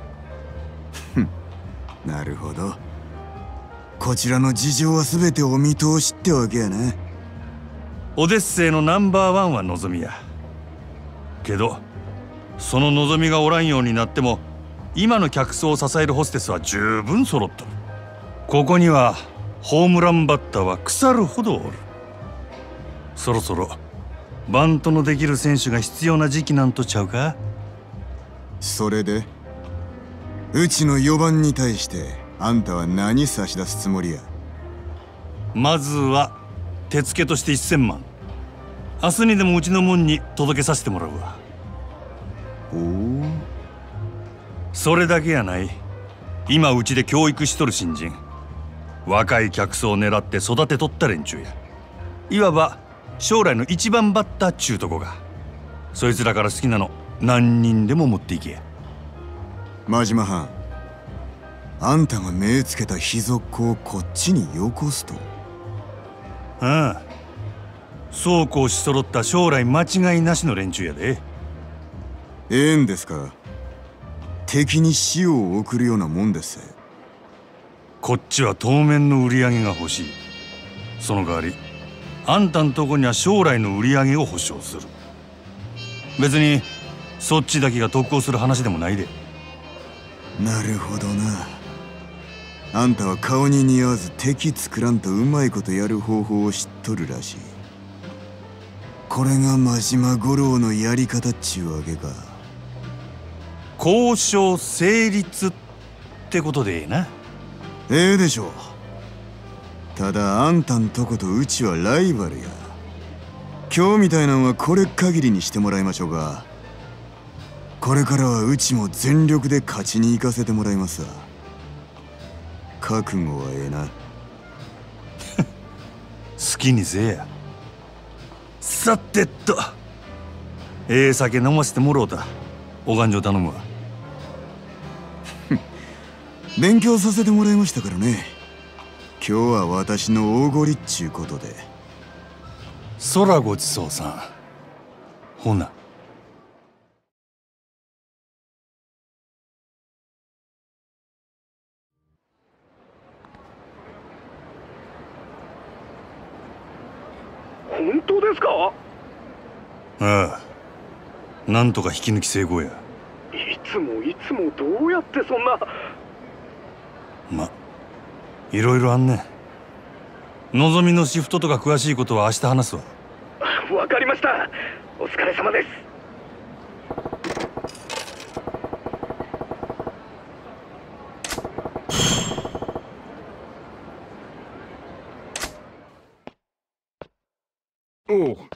Speaker 12: なるほど。こちらの事情は全てお見通しってわけやな。
Speaker 8: オデッセイのナンバーワンは望みや。けどその望みがおらんようになっても今の客層を支えるホステスは十分揃っとる。ここにはホームランバッターは腐るほどおる。そろそろバントのできる選手が必要な時期なんとちゃうか。
Speaker 12: それでうちの4番に対してあんたは何差し出すつもりや。
Speaker 8: まずは手付けとして1000万。明日にでもうちの門に届けさせてもらうわ。
Speaker 12: おお、
Speaker 8: それだけやない。今うちで教育しとる新人、若い客層を狙って育てとった連中や。いわば将来の一番バッターっちゅうとこが。そいつらから好きなの何人でも持っていけや。
Speaker 12: 真島藩、あんたが目つけた秘族をこっちによこすと。
Speaker 8: ああ、そうこうし揃った将来間違いなしの連中やで。
Speaker 12: ええんですか。敵に死を送るようなもんです。
Speaker 8: こっちは当面の売り上げが欲しい。その代わりあんたんとこには将来の売り上げを保証する。別にそっちだけが得をする話でもないで。
Speaker 12: なるほどな。あんたは顔に似合わず敵作らんとうまいことやる方法を知っとるらしい。これが真島五郎のやり方っちゅうわけか。
Speaker 8: 交渉成立ってことでええな。
Speaker 12: ええでしょう。ただあんたんとことうちはライバルや。今日みたいなんはこれ限りにしてもらいましょうか。これからはうちも全力で勝ちに行かせてもらいますわ。覚悟はええな。
Speaker 8: 好きにせえや。さてっと、ええ酒飲ませてもろうた。お勘定頼むわ。
Speaker 12: 勉強させてもらいましたからね。今日は私の大ごりっちゅうことで。
Speaker 8: そらごちそうさん。ほな。
Speaker 2: 本当ですか？
Speaker 8: ああ、なんとか引き抜き成功や。
Speaker 2: いつもどうやってそんな。
Speaker 8: ま、いろいろあんねん。のぞみのシフトとか詳しいことは明日話すわ。
Speaker 2: わかりました。お疲れ様です。おう。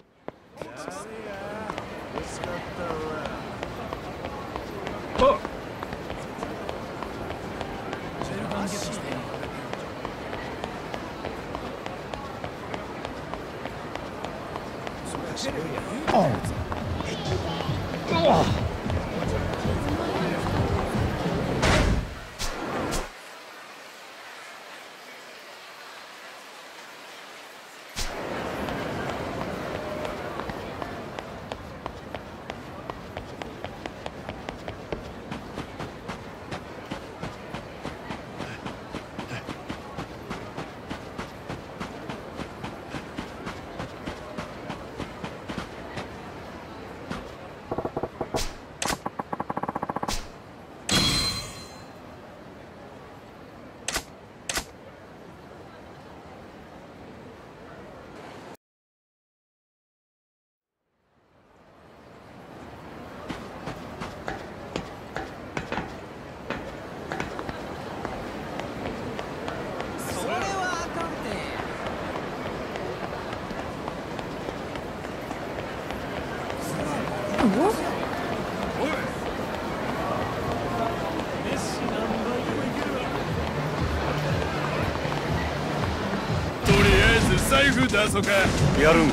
Speaker 6: 財布出そうか。
Speaker 8: やるんか。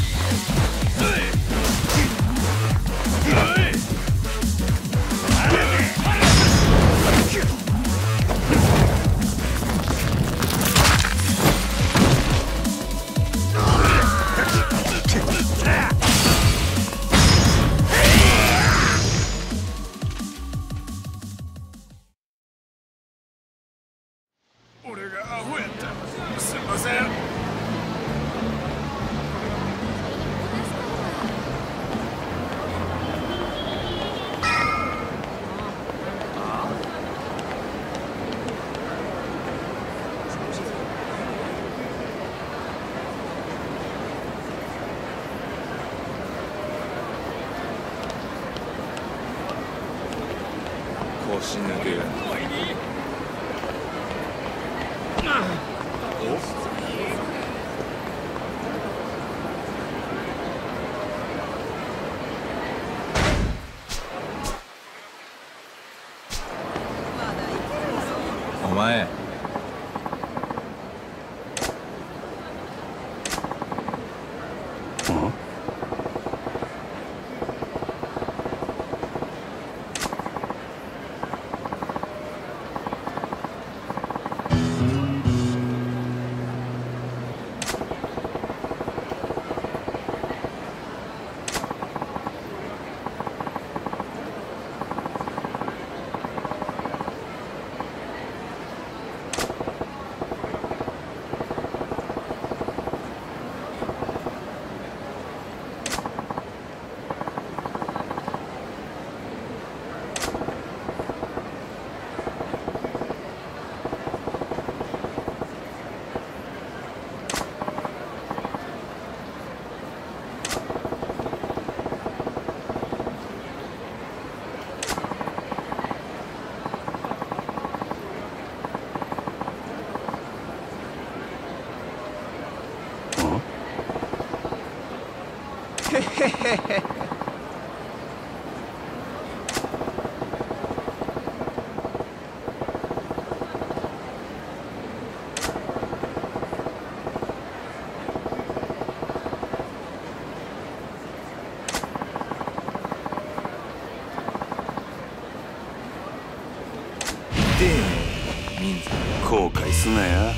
Speaker 6: おい死ぬけが。
Speaker 13: お前
Speaker 6: 後悔すなや。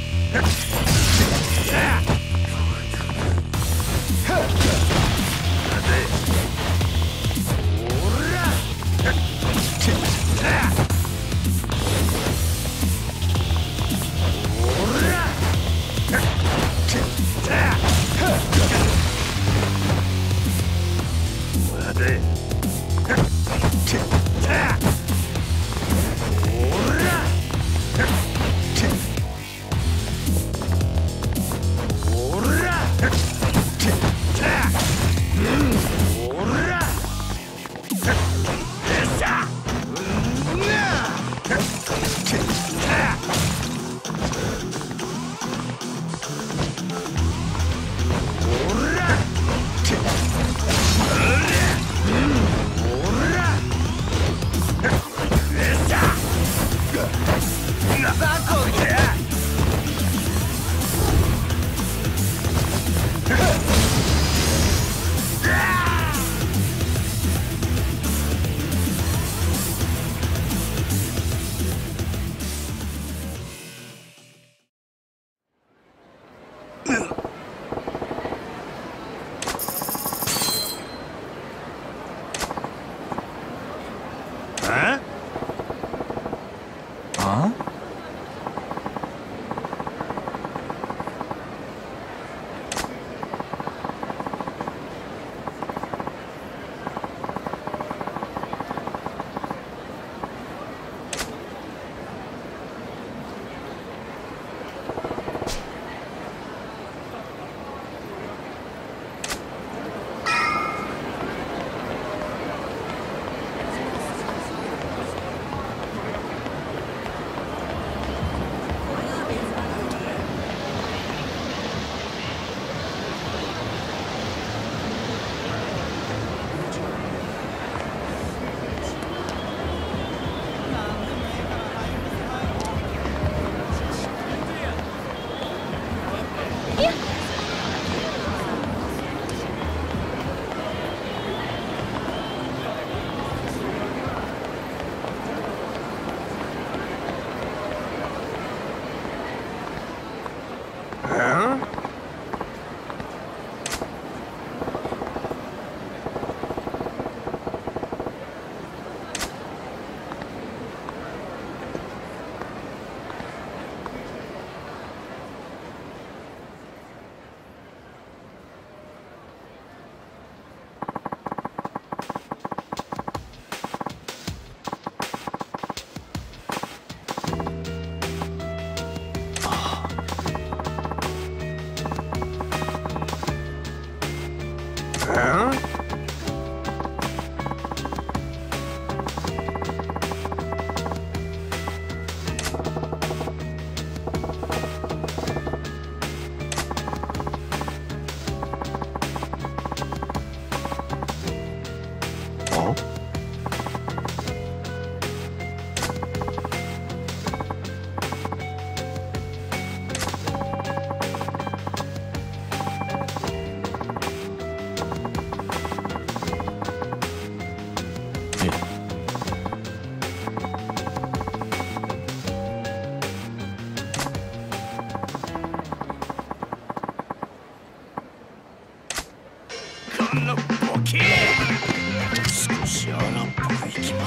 Speaker 10: くいきます。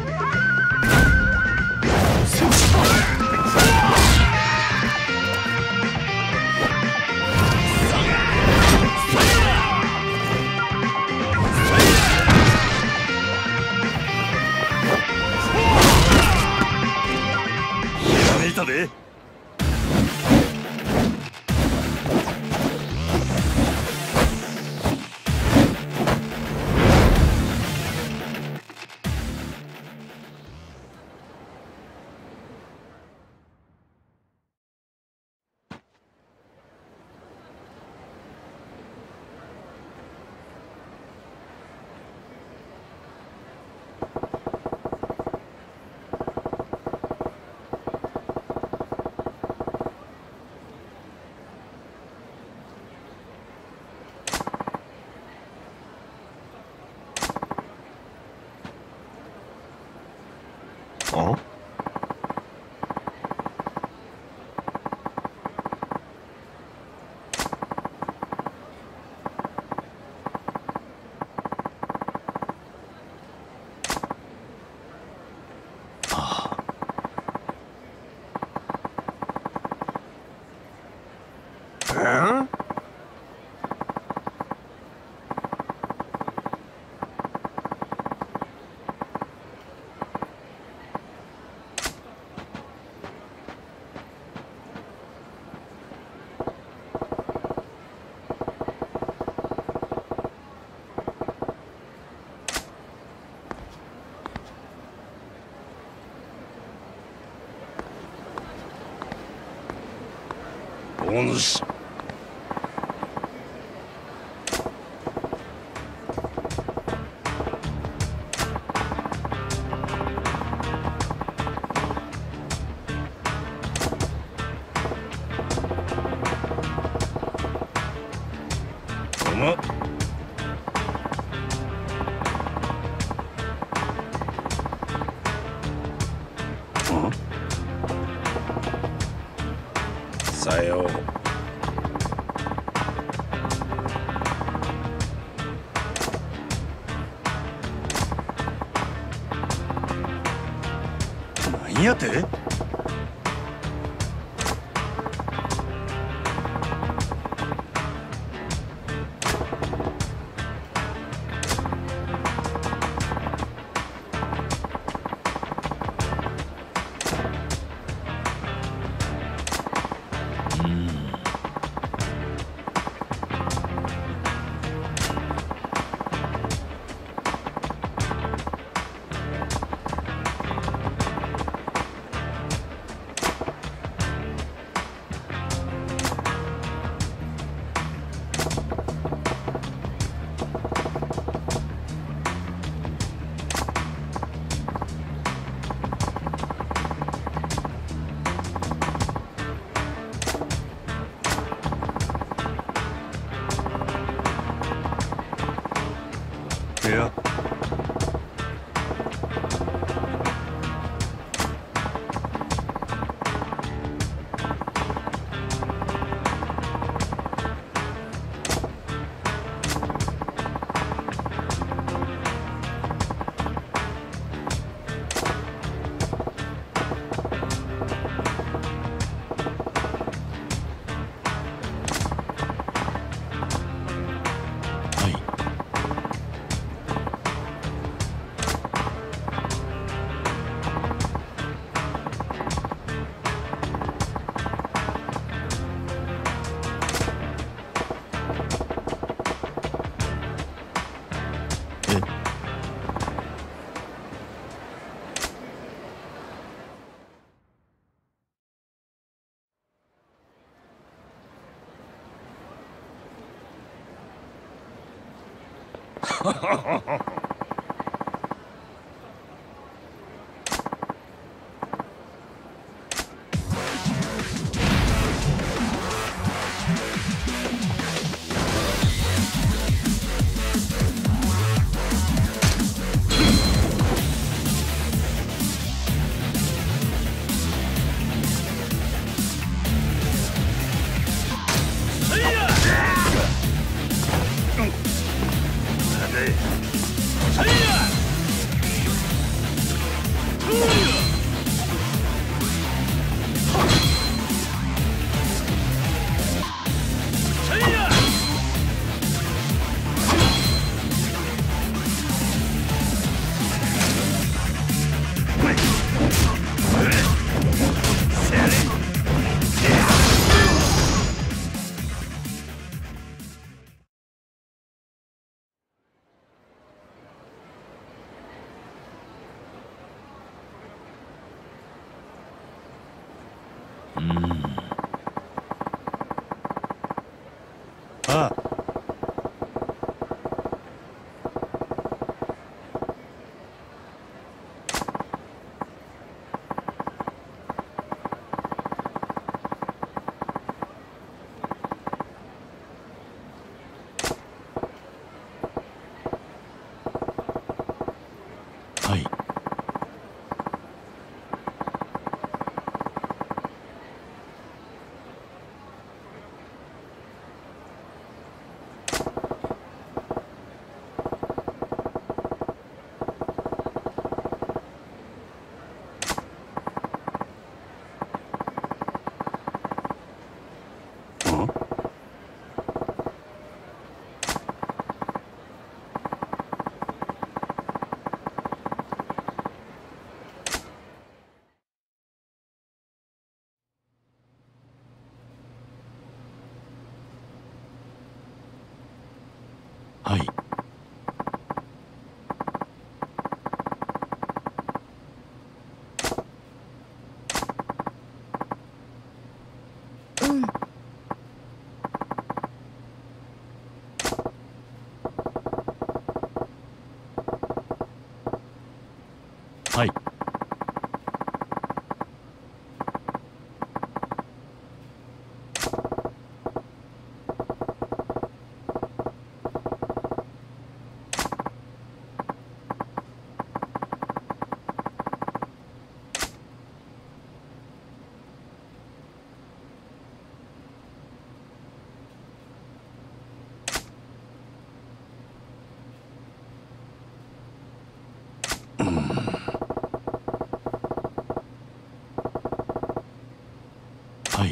Speaker 8: やめたで。
Speaker 6: お主。さよう。
Speaker 8: 何やて？いや。 ああ。
Speaker 2: はい。はい。はい。はい。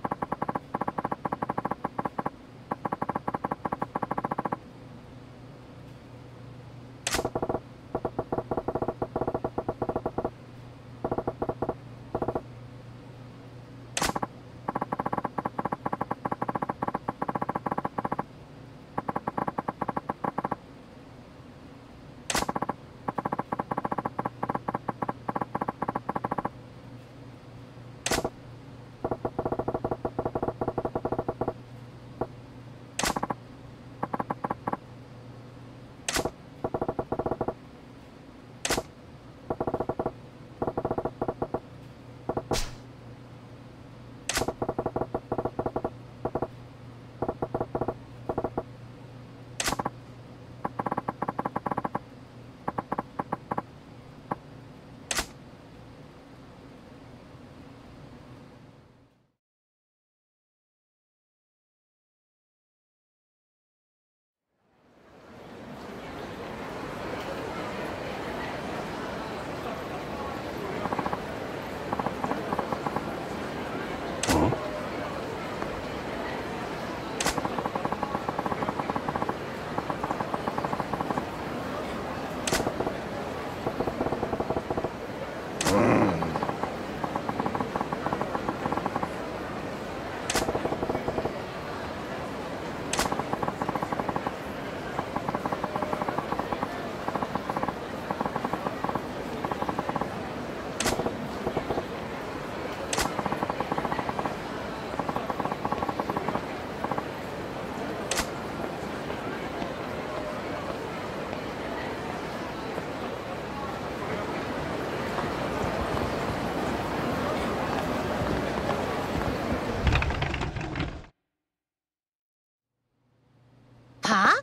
Speaker 5: は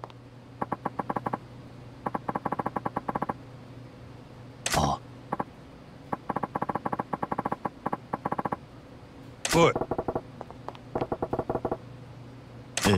Speaker 2: あ。
Speaker 8: おい。
Speaker 2: え？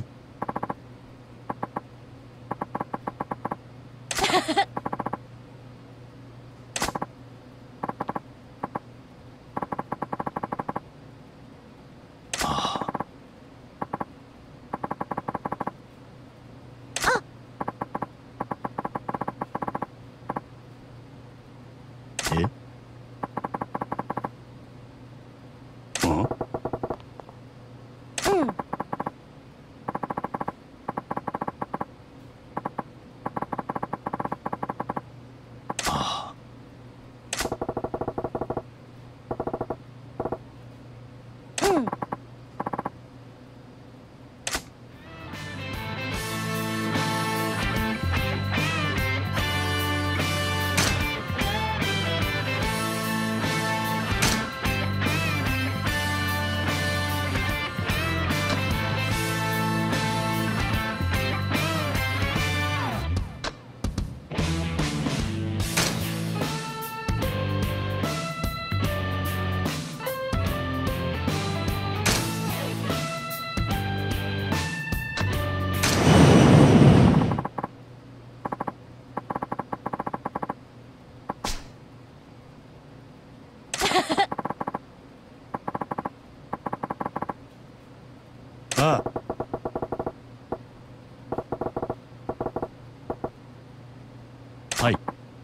Speaker 8: あ
Speaker 1: あ。はい。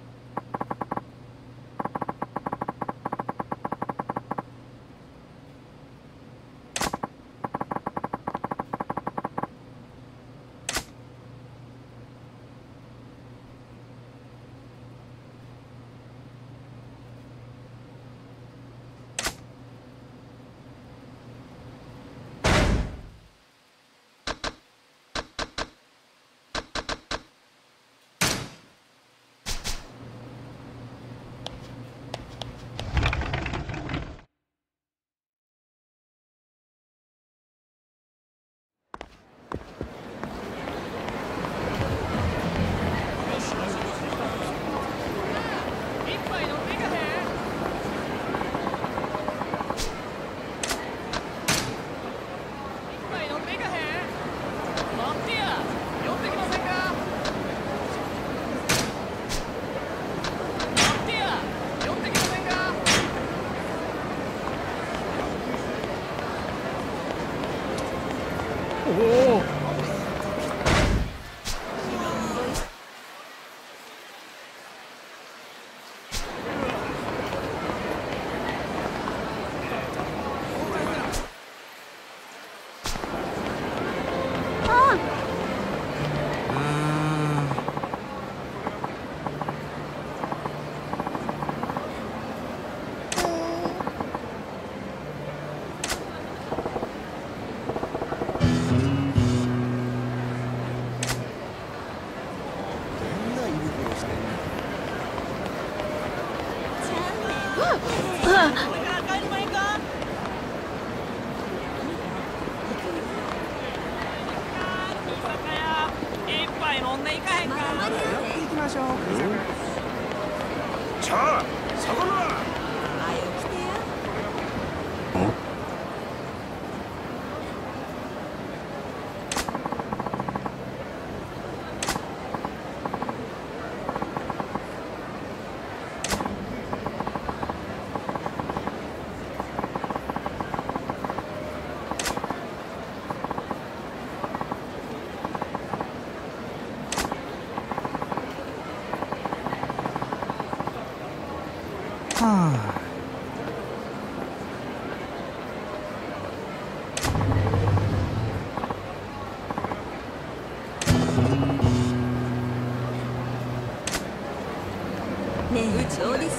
Speaker 4: ねえ、どうです？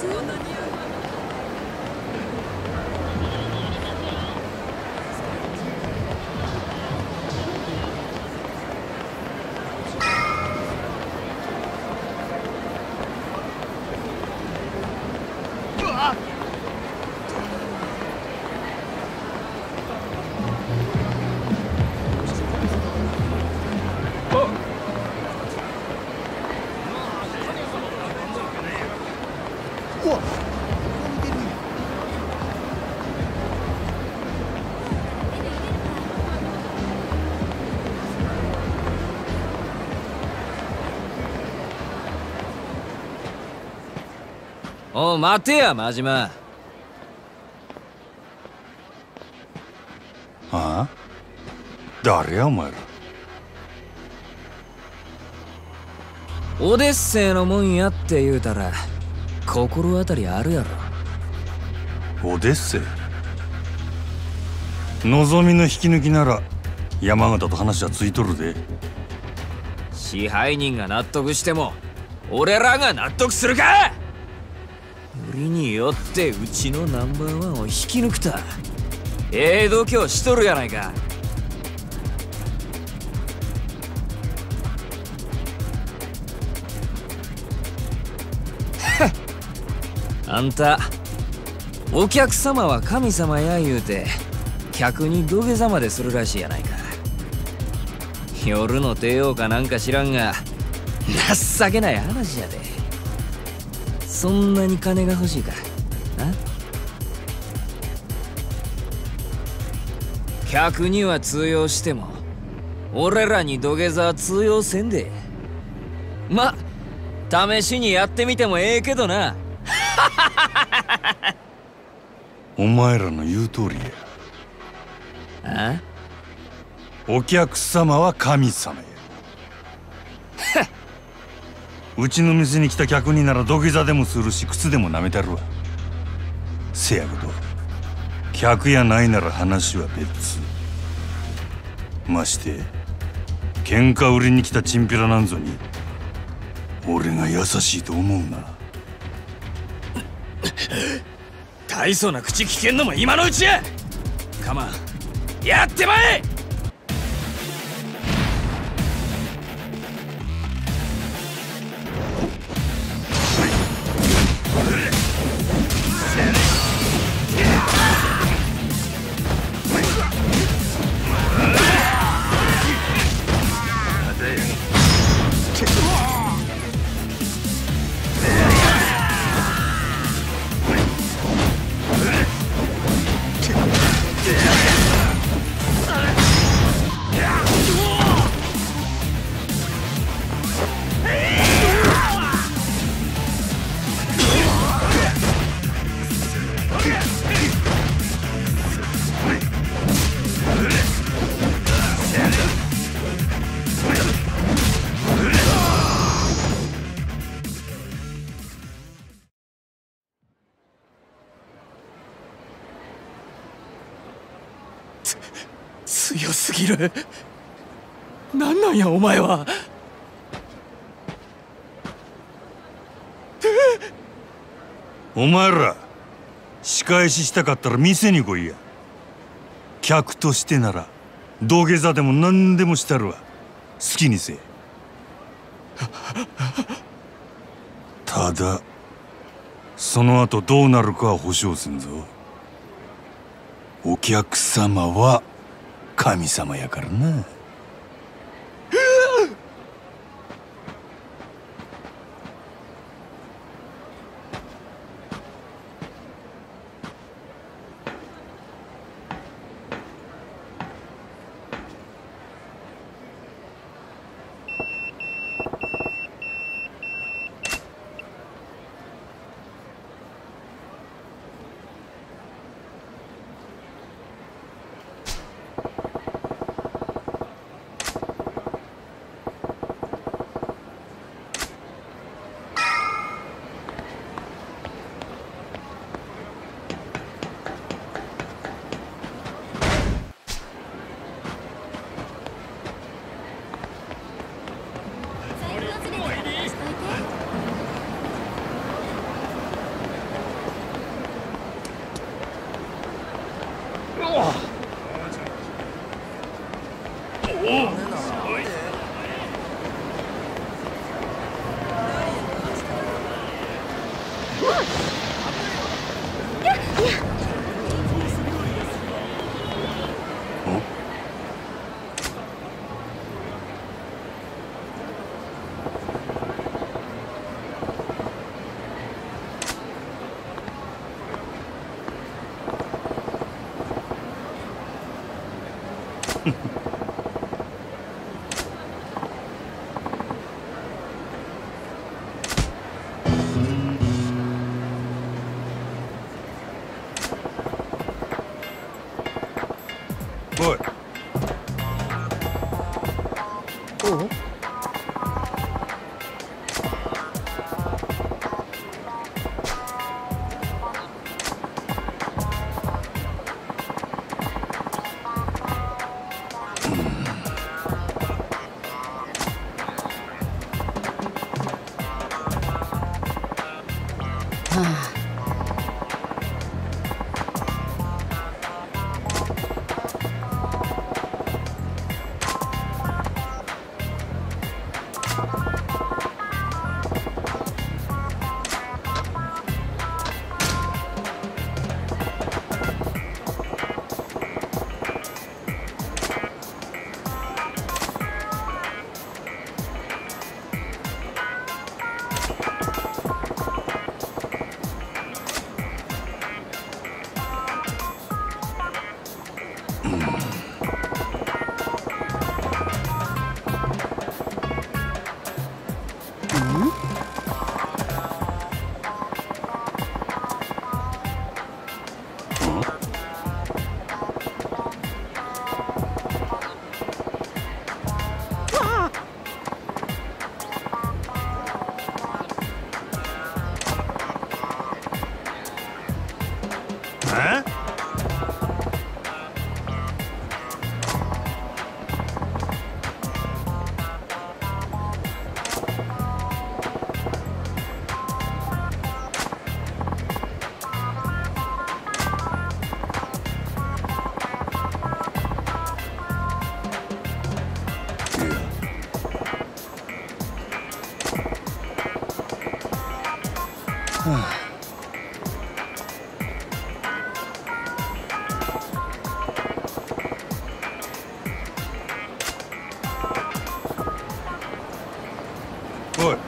Speaker 3: おう待てや真島。
Speaker 8: ああ、誰やお前ら。
Speaker 3: オデッセイのもんやって言うたら心当たりあるやろ。
Speaker 8: オデッセイ、望みの引き抜きなら山形と話はついとるで。
Speaker 3: 支配人が納得しても俺らが納得するか。売りによってうちのナンバーワンを引き抜くた度胸しとるやないか。あんたお客様は神様や言うて客に土下座までするらしいやないか。夜の帝王かなんか知らんが情けない話やで。そんなに金が欲しいかな。客には通用しても俺らに土下座は通用せんで。ま、試しにやってみてもええけどな。
Speaker 8: お前らの言う通りや。
Speaker 3: あ？
Speaker 8: お客様は神様や。うちの店に来た客になら土下座でもするし靴でも舐めたるわ。せやけど客やないなら話は別。まして喧嘩売りに来たチンピラなんぞに俺が優しいと思うな。
Speaker 3: 大層な口聞けんのも今のうちや。カマンやってまえ。
Speaker 1: 強すぎる。なんなんやお前は。
Speaker 8: お前ら仕返ししたかったら店に来いや。客としてなら土下座でも何でもしたるわ。好きにせえ。ただその後どうなるかは保証すんぞ。お客様は神様やからな。おい。おう。 え？おい。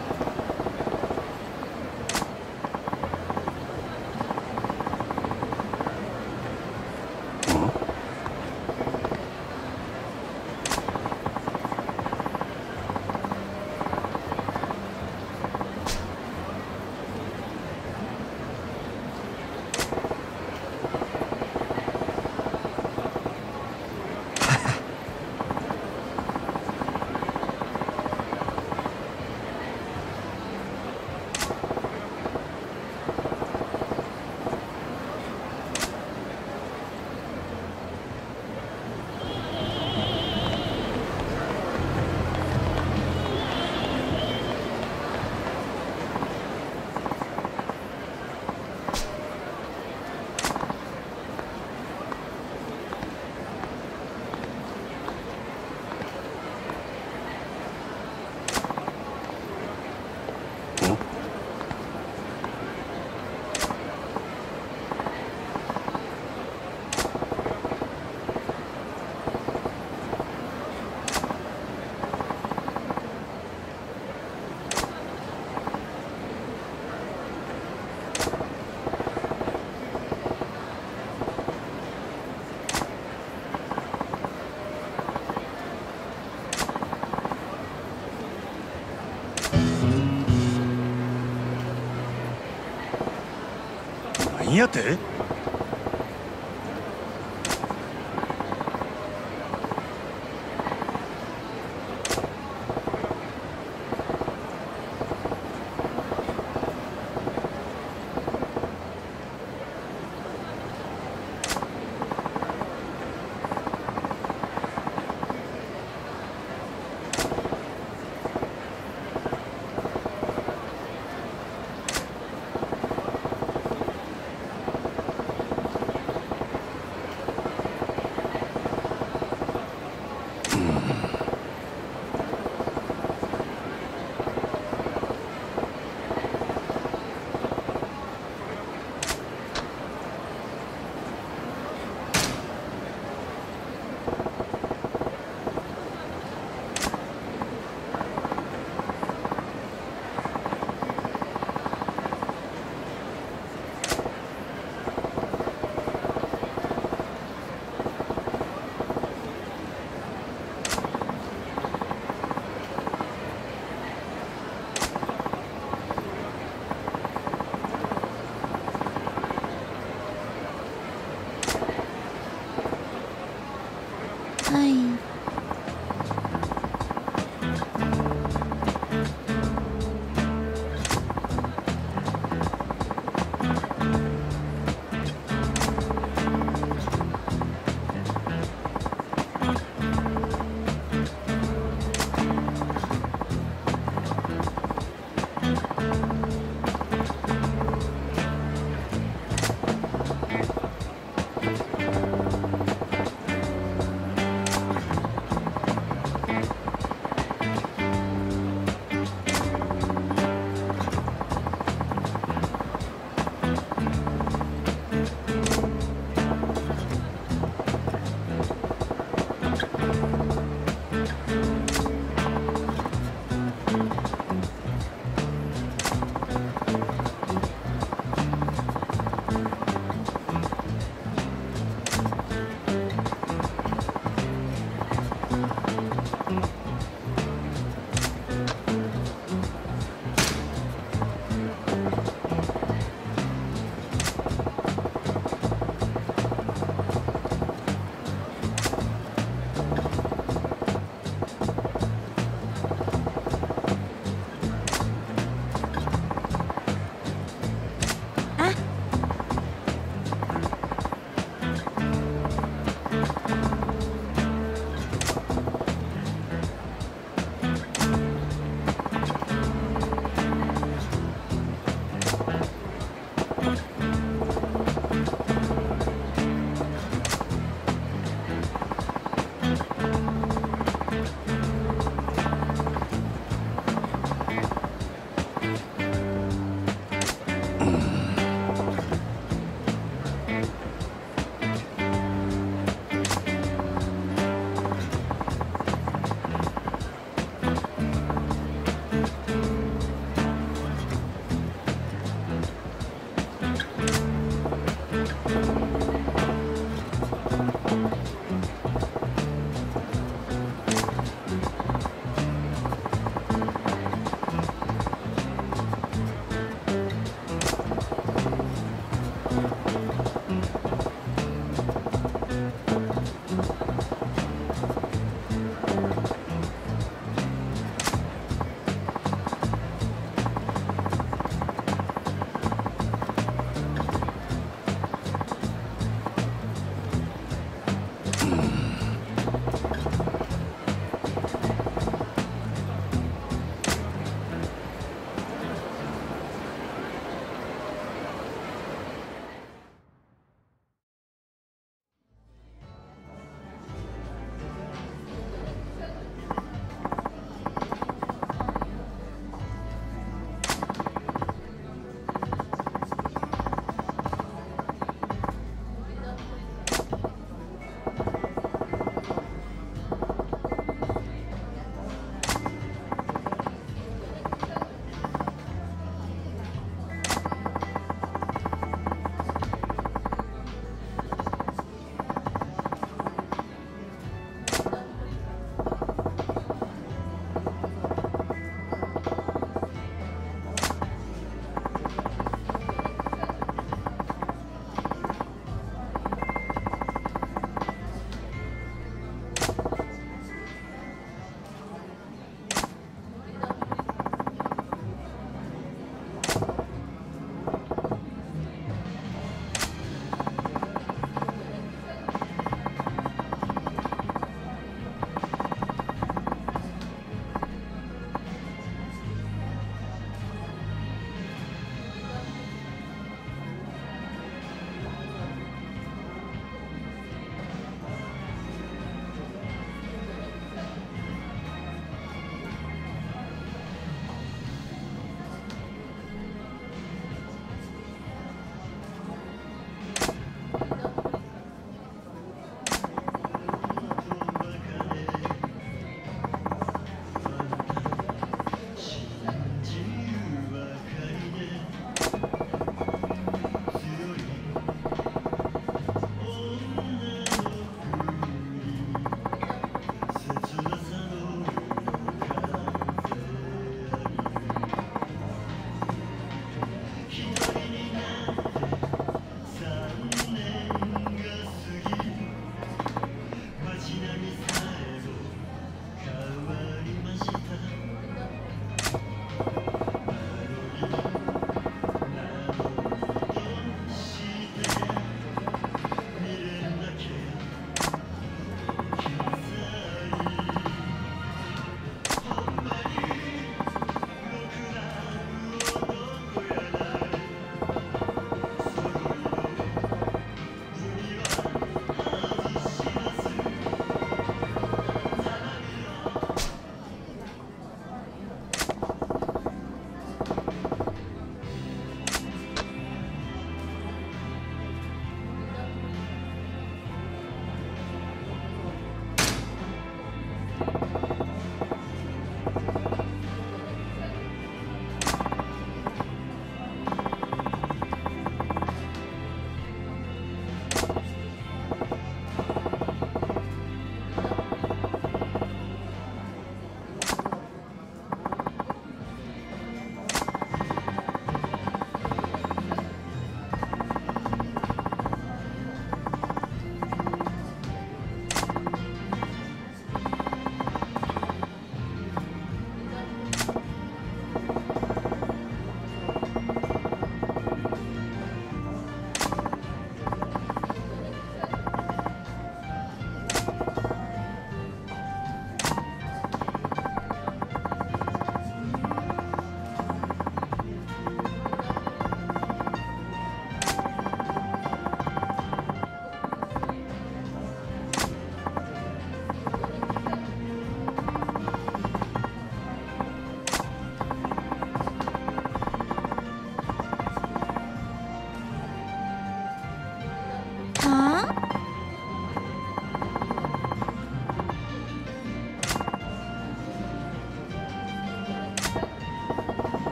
Speaker 8: 何やて？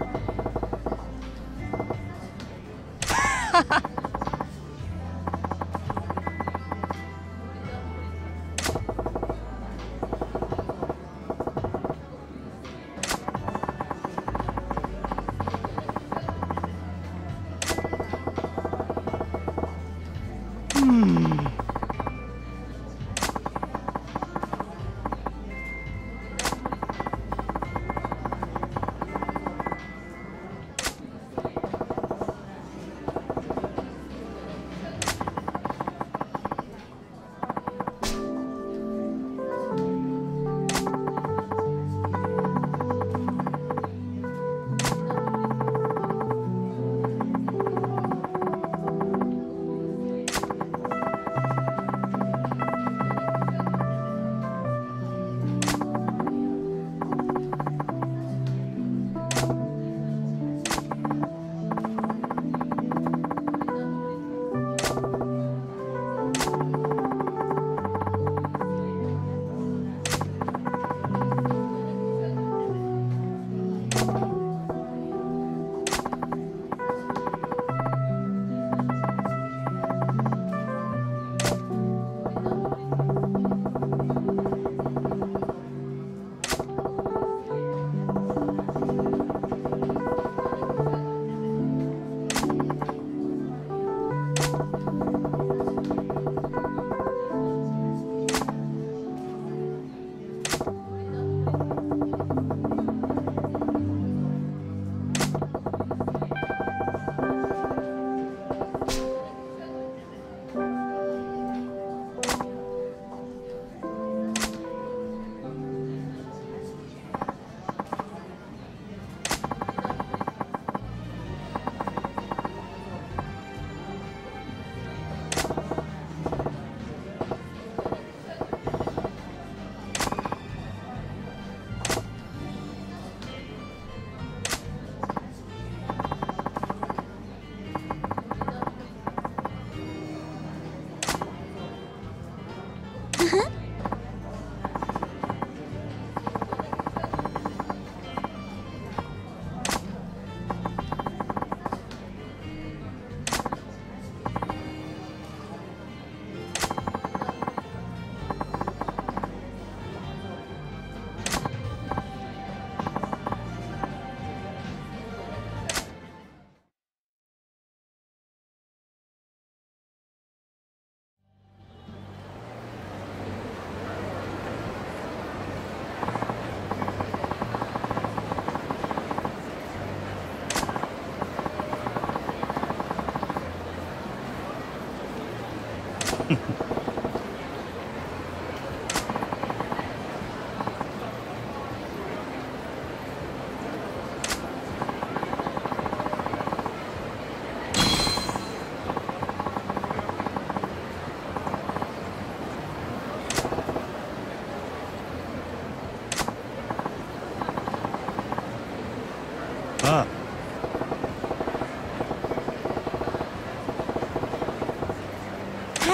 Speaker 10: ああ。
Speaker 5: はい。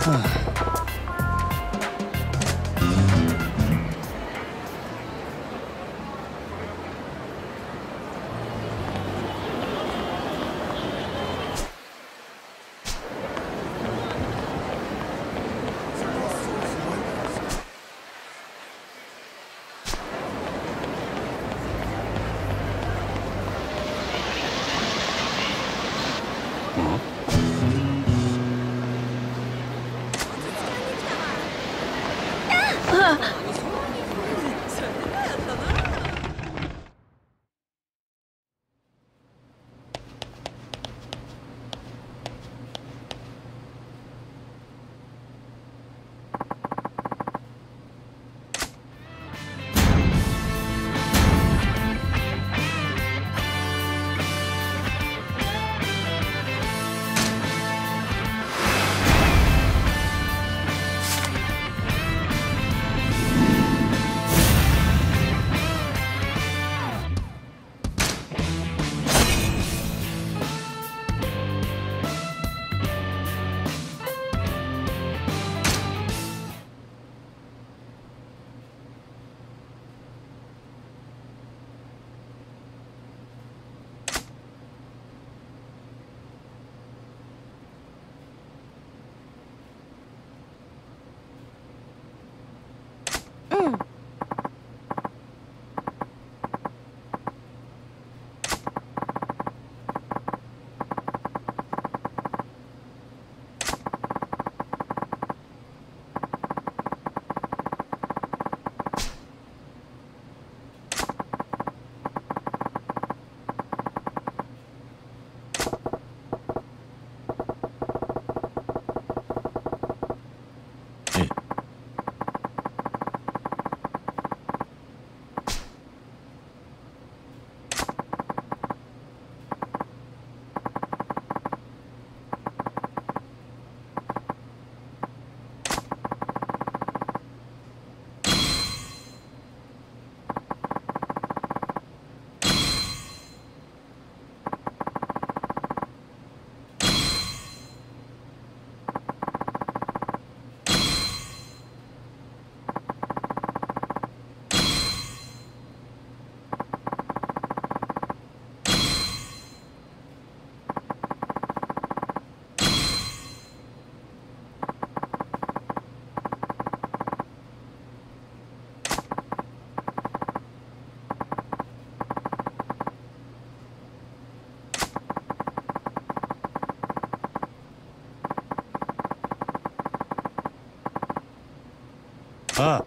Speaker 8: ああ。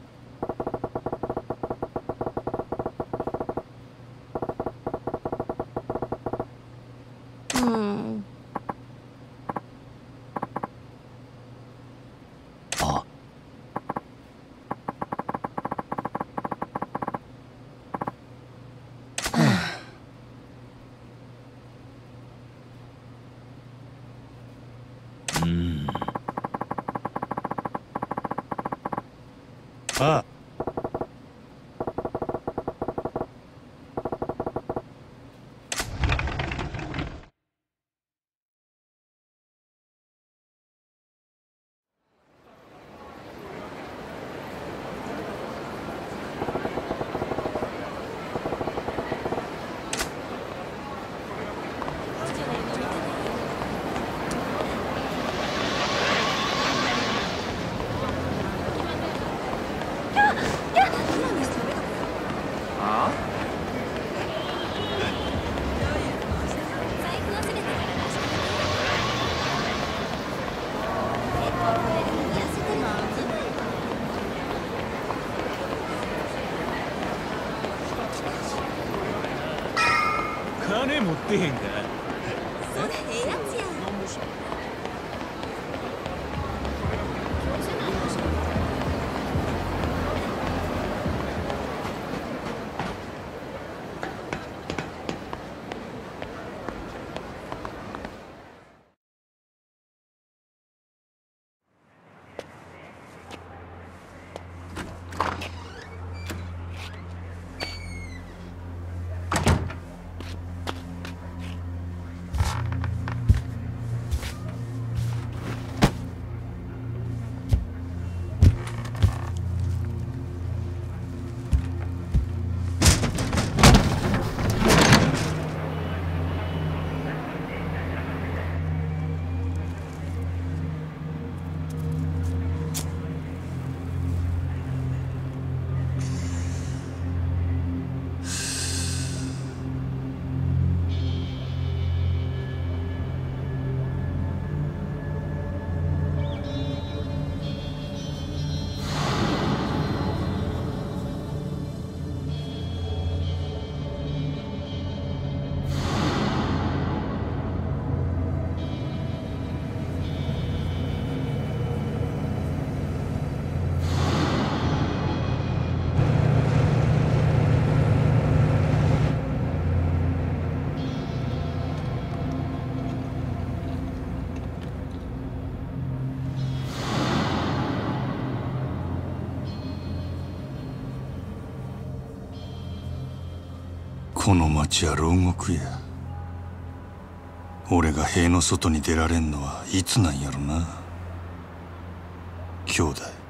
Speaker 8: ああ。
Speaker 1: 金持ってへんか。
Speaker 4: それええやつやん。
Speaker 8: この町は牢獄や。俺が塀の外に出られんのはいつなんやろな、兄弟。